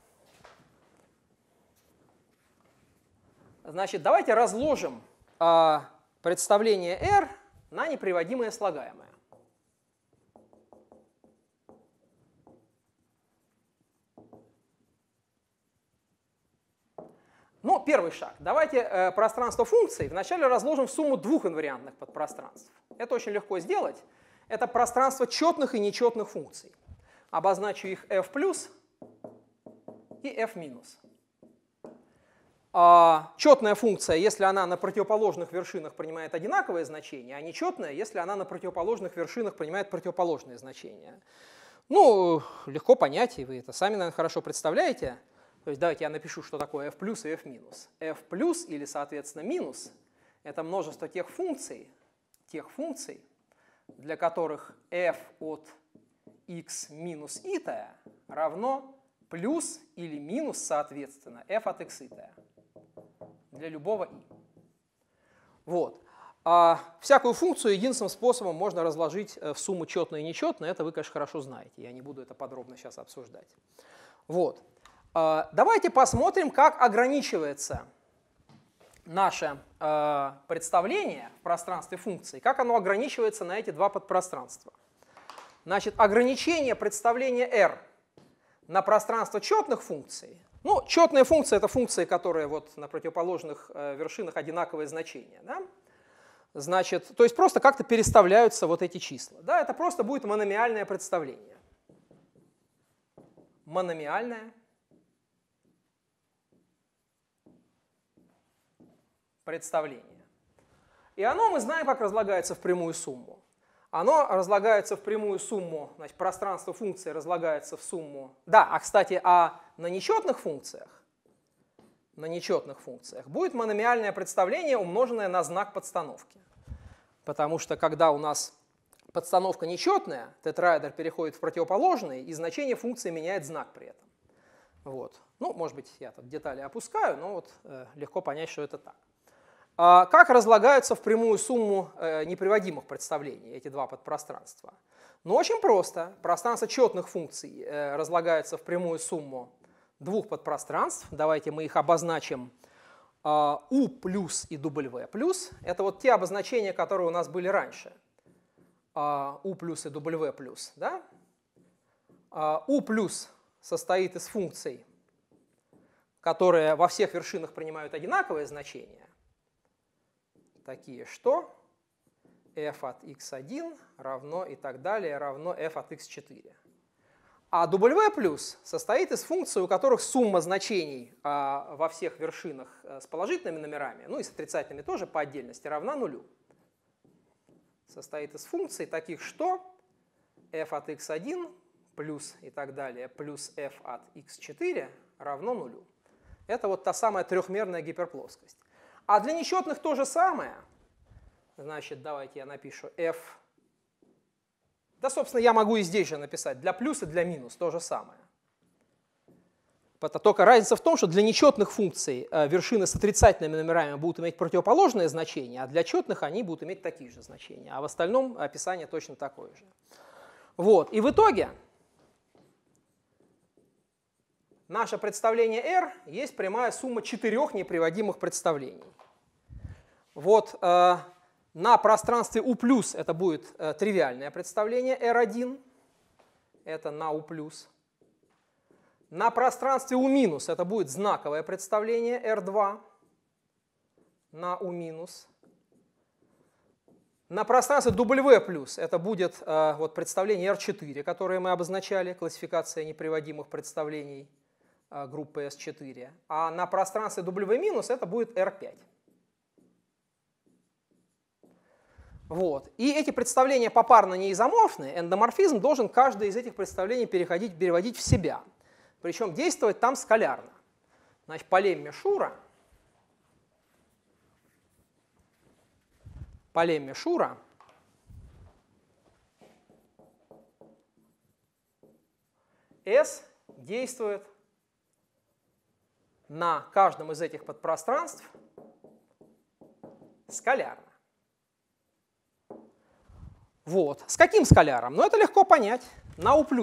Значит, давайте разложим э, представление R на неприводимое слагаемое. Ну, первый шаг. Давайте э, пространство функций вначале разложим в сумму двух инвариантных подпространств. Это очень легко сделать. Это пространство четных и нечетных функций. Обозначу их f плюс и f минус. А четная функция, если она на противоположных вершинах принимает одинаковое значение, а нечетная, если она на противоположных вершинах принимает противоположные значения. Ну, легко понять, и вы это сами, наверное, хорошо представляете. То есть давайте я напишу, что такое f плюс и f минус. F плюс или, соответственно, минус – это множество тех функций, тех функций, для которых f от x минус итая равно плюс или минус, соответственно, f от x итая. Для любого i. Вот. А всякую функцию единственным способом можно разложить в сумму четную и нечетную. Это вы, конечно, хорошо знаете. Я не буду это подробно сейчас обсуждать. Вот. А давайте посмотрим, как ограничивается наше э, представление в пространстве функций, как оно ограничивается на эти два подпространства. Значит, ограничение представления R на пространство четных функций. Ну, четные функции — это функции, которые вот на противоположных э, вершинах одинаковые значения. Да? Значит, то есть просто как-то переставляются вот эти числа. Да? Это просто будет мономиальное представление. Мономиальное представление. И оно, мы знаем, как разлагается в прямую сумму. Оно разлагается в прямую сумму, значит, пространство функции разлагается в сумму. Да, а, кстати, а на нечетных функциях, на нечетных функциях будет мономиальное представление, умноженное на знак подстановки. Потому что когда у нас подстановка нечетная, тетраэдр переходит в противоположный, и значение функции меняет знак при этом. Вот. Ну, может быть, я тут детали опускаю, но вот э, легко понять, что это так. А как разлагаются в прямую сумму э, неприводимых представлений эти два подпространства? Ну, очень просто. Пространство четных функций э, разлагается в прямую сумму двух подпространств. Давайте мы их обозначим э, U плюс и W плюс. Это вот те обозначения, которые у нас были раньше. Э, U плюс и W плюс. Да? Э, U плюс состоит из функций, которые во всех вершинах принимают одинаковые значения. Такие, что f от x один равно и так далее равно f от x четыре. А W плюс состоит из функций, у которых сумма значений а, во всех вершинах с положительными номерами, ну и с отрицательными тоже по отдельности, равна нулю. Состоит из функций таких, что f от x один плюс и так далее плюс f от x четыре равно нулю. Это вот та самая трехмерная гиперплоскость. А для нечетных то же самое. Значит, давайте я напишу f. Да, собственно, я могу и здесь же написать. Для плюс и для минус то же самое. Только разница в том, что для нечетных функций вершины с отрицательными номерами будут иметь противоположное значение, а для четных они будут иметь такие же значения. А в остальном описание точно такое же. Вот. И в итоге наше представление R есть прямая сумма четырех неприводимых представлений. Вот э, на пространстве U+, это будет э, тривиальное представление R один, это на U+. На пространстве U- это будет знаковое представление R два, на U-. На пространстве W+, это будет э, вот представление R четыре, которое мы обозначали, классификация неприводимых представлений э, группы эс четыре. А на пространстве W- это будет R пять. Вот. И эти представления попарно неизоморфны, эндоморфизм должен каждое из этих представлений переходить, переводить в себя. Причем действовать там скалярно. Значит, по лемме Шура, по лемме Шура S действует на каждом из этих подпространств скалярно. Вот. С каким скаляром? Ну, это легко понять. На U+.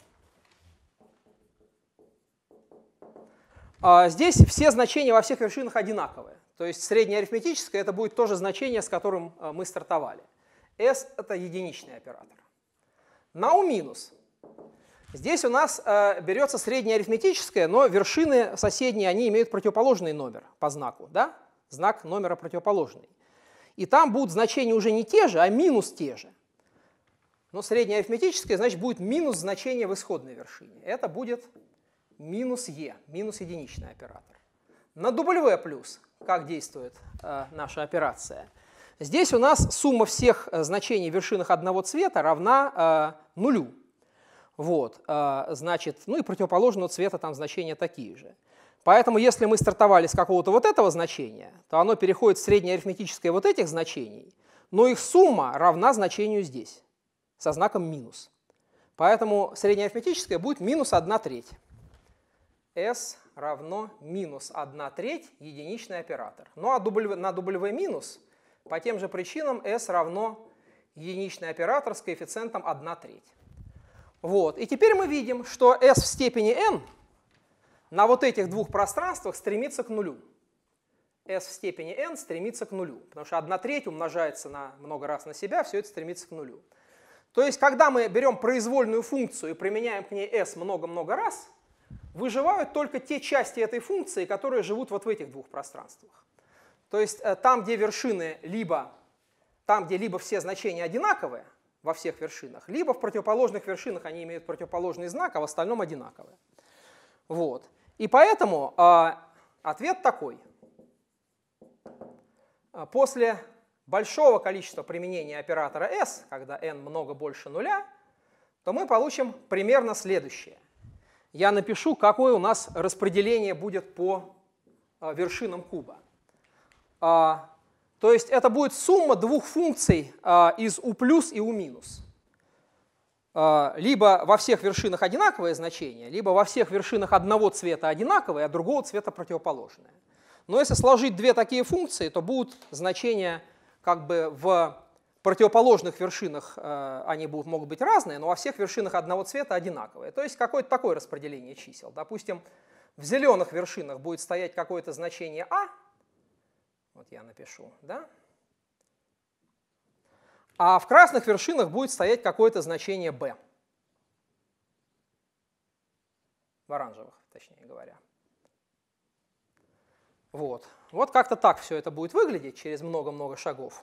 А здесь все значения во всех вершинах одинаковые. То есть среднее арифметическое — это будет то же значение, с которым мы стартовали. S — это единичный оператор. На U-. Здесь у нас э, берется среднее арифметическое, но вершины соседние, они имеют противоположный номер по знаку. Да? Знак номера противоположный. И там будут значения уже не те же, а минус те же. Но среднее арифметическое, значит, будет минус значение в исходной вершине. Это будет минус e, минус единичный оператор. На W+, как действует э, наша операция? Здесь у нас сумма всех значений в вершинах одного цвета равна э, нулю. Вот, э, значит, ну и противоположного цвета там значения такие же. Поэтому если мы стартовали с какого-то вот этого значения, то оно переходит в среднее арифметическое вот этих значений, но их сумма равна значению здесь, со знаком минус. Поэтому среднее арифметическое будет минус одна треть. S равно минус одна треть единичный оператор. Ну а W, на W минус по тем же причинам S равно единичный оператор с коэффициентом одна треть. Вот. И теперь мы видим, что S в степени n на вот этих двух пространствах стремится к нулю. S в степени n стремится к нулю, потому что одна треть умножается на много раз на себя, все это стремится к нулю. То есть, когда мы берем произвольную функцию и применяем к ней s много-много раз, выживают только те части этой функции, которые живут вот в этих двух пространствах. То есть там, где вершины либо, там, где либо все значения одинаковые во всех вершинах, либо в противоположных вершинах они имеют противоположный знак, а в остальном одинаковые. Вот. И поэтому э, ответ такой. После большого количества применения оператора S, когда n много больше нуля, то мы получим примерно следующее. Я напишу, какое у нас распределение будет по а, вершинам куба. А, то есть это будет сумма двух функций а, из u плюс и u минус. А, либо во всех вершинах одинаковое значение, либо во всех вершинах одного цвета одинаковое, а другого цвета противоположное. Но если сложить две такие функции, то будут значения как бы в противоположных вершинах э, они будут, могут быть разные, но во всех вершинах одного цвета одинаковые. То есть какое-то такое распределение чисел. Допустим, в зеленых вершинах будет стоять какое-то значение а, вот я напишу, да? А в красных вершинах будет стоять какое-то значение b. В оранжевых, точнее говоря. Вот, вот как-то так все это будет выглядеть через много-много шагов.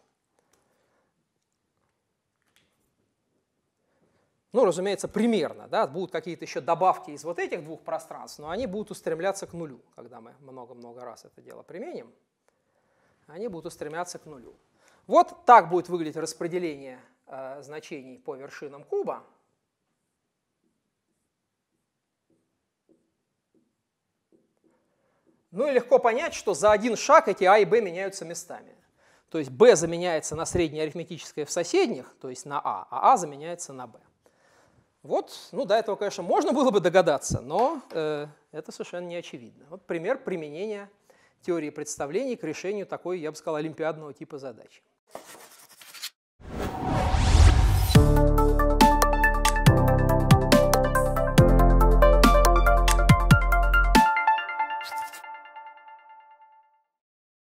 Ну, разумеется, примерно, да, будут какие-то еще добавки из вот этих двух пространств, но они будут устремляться к нулю, когда мы много-много раз это дело применим. Они будут устремляться к нулю. Вот так будет выглядеть распределение э, значений по вершинам куба. Ну и легко понять, что за один шаг эти а и b меняются местами. То есть b заменяется на среднее арифметическое в соседних, то есть на а, а а заменяется на b. Вот, ну до этого, конечно, можно было бы догадаться, но э, это совершенно не очевидно. Вот пример применения теории представлений к решению такой, я бы сказал, олимпиадного типа задачи.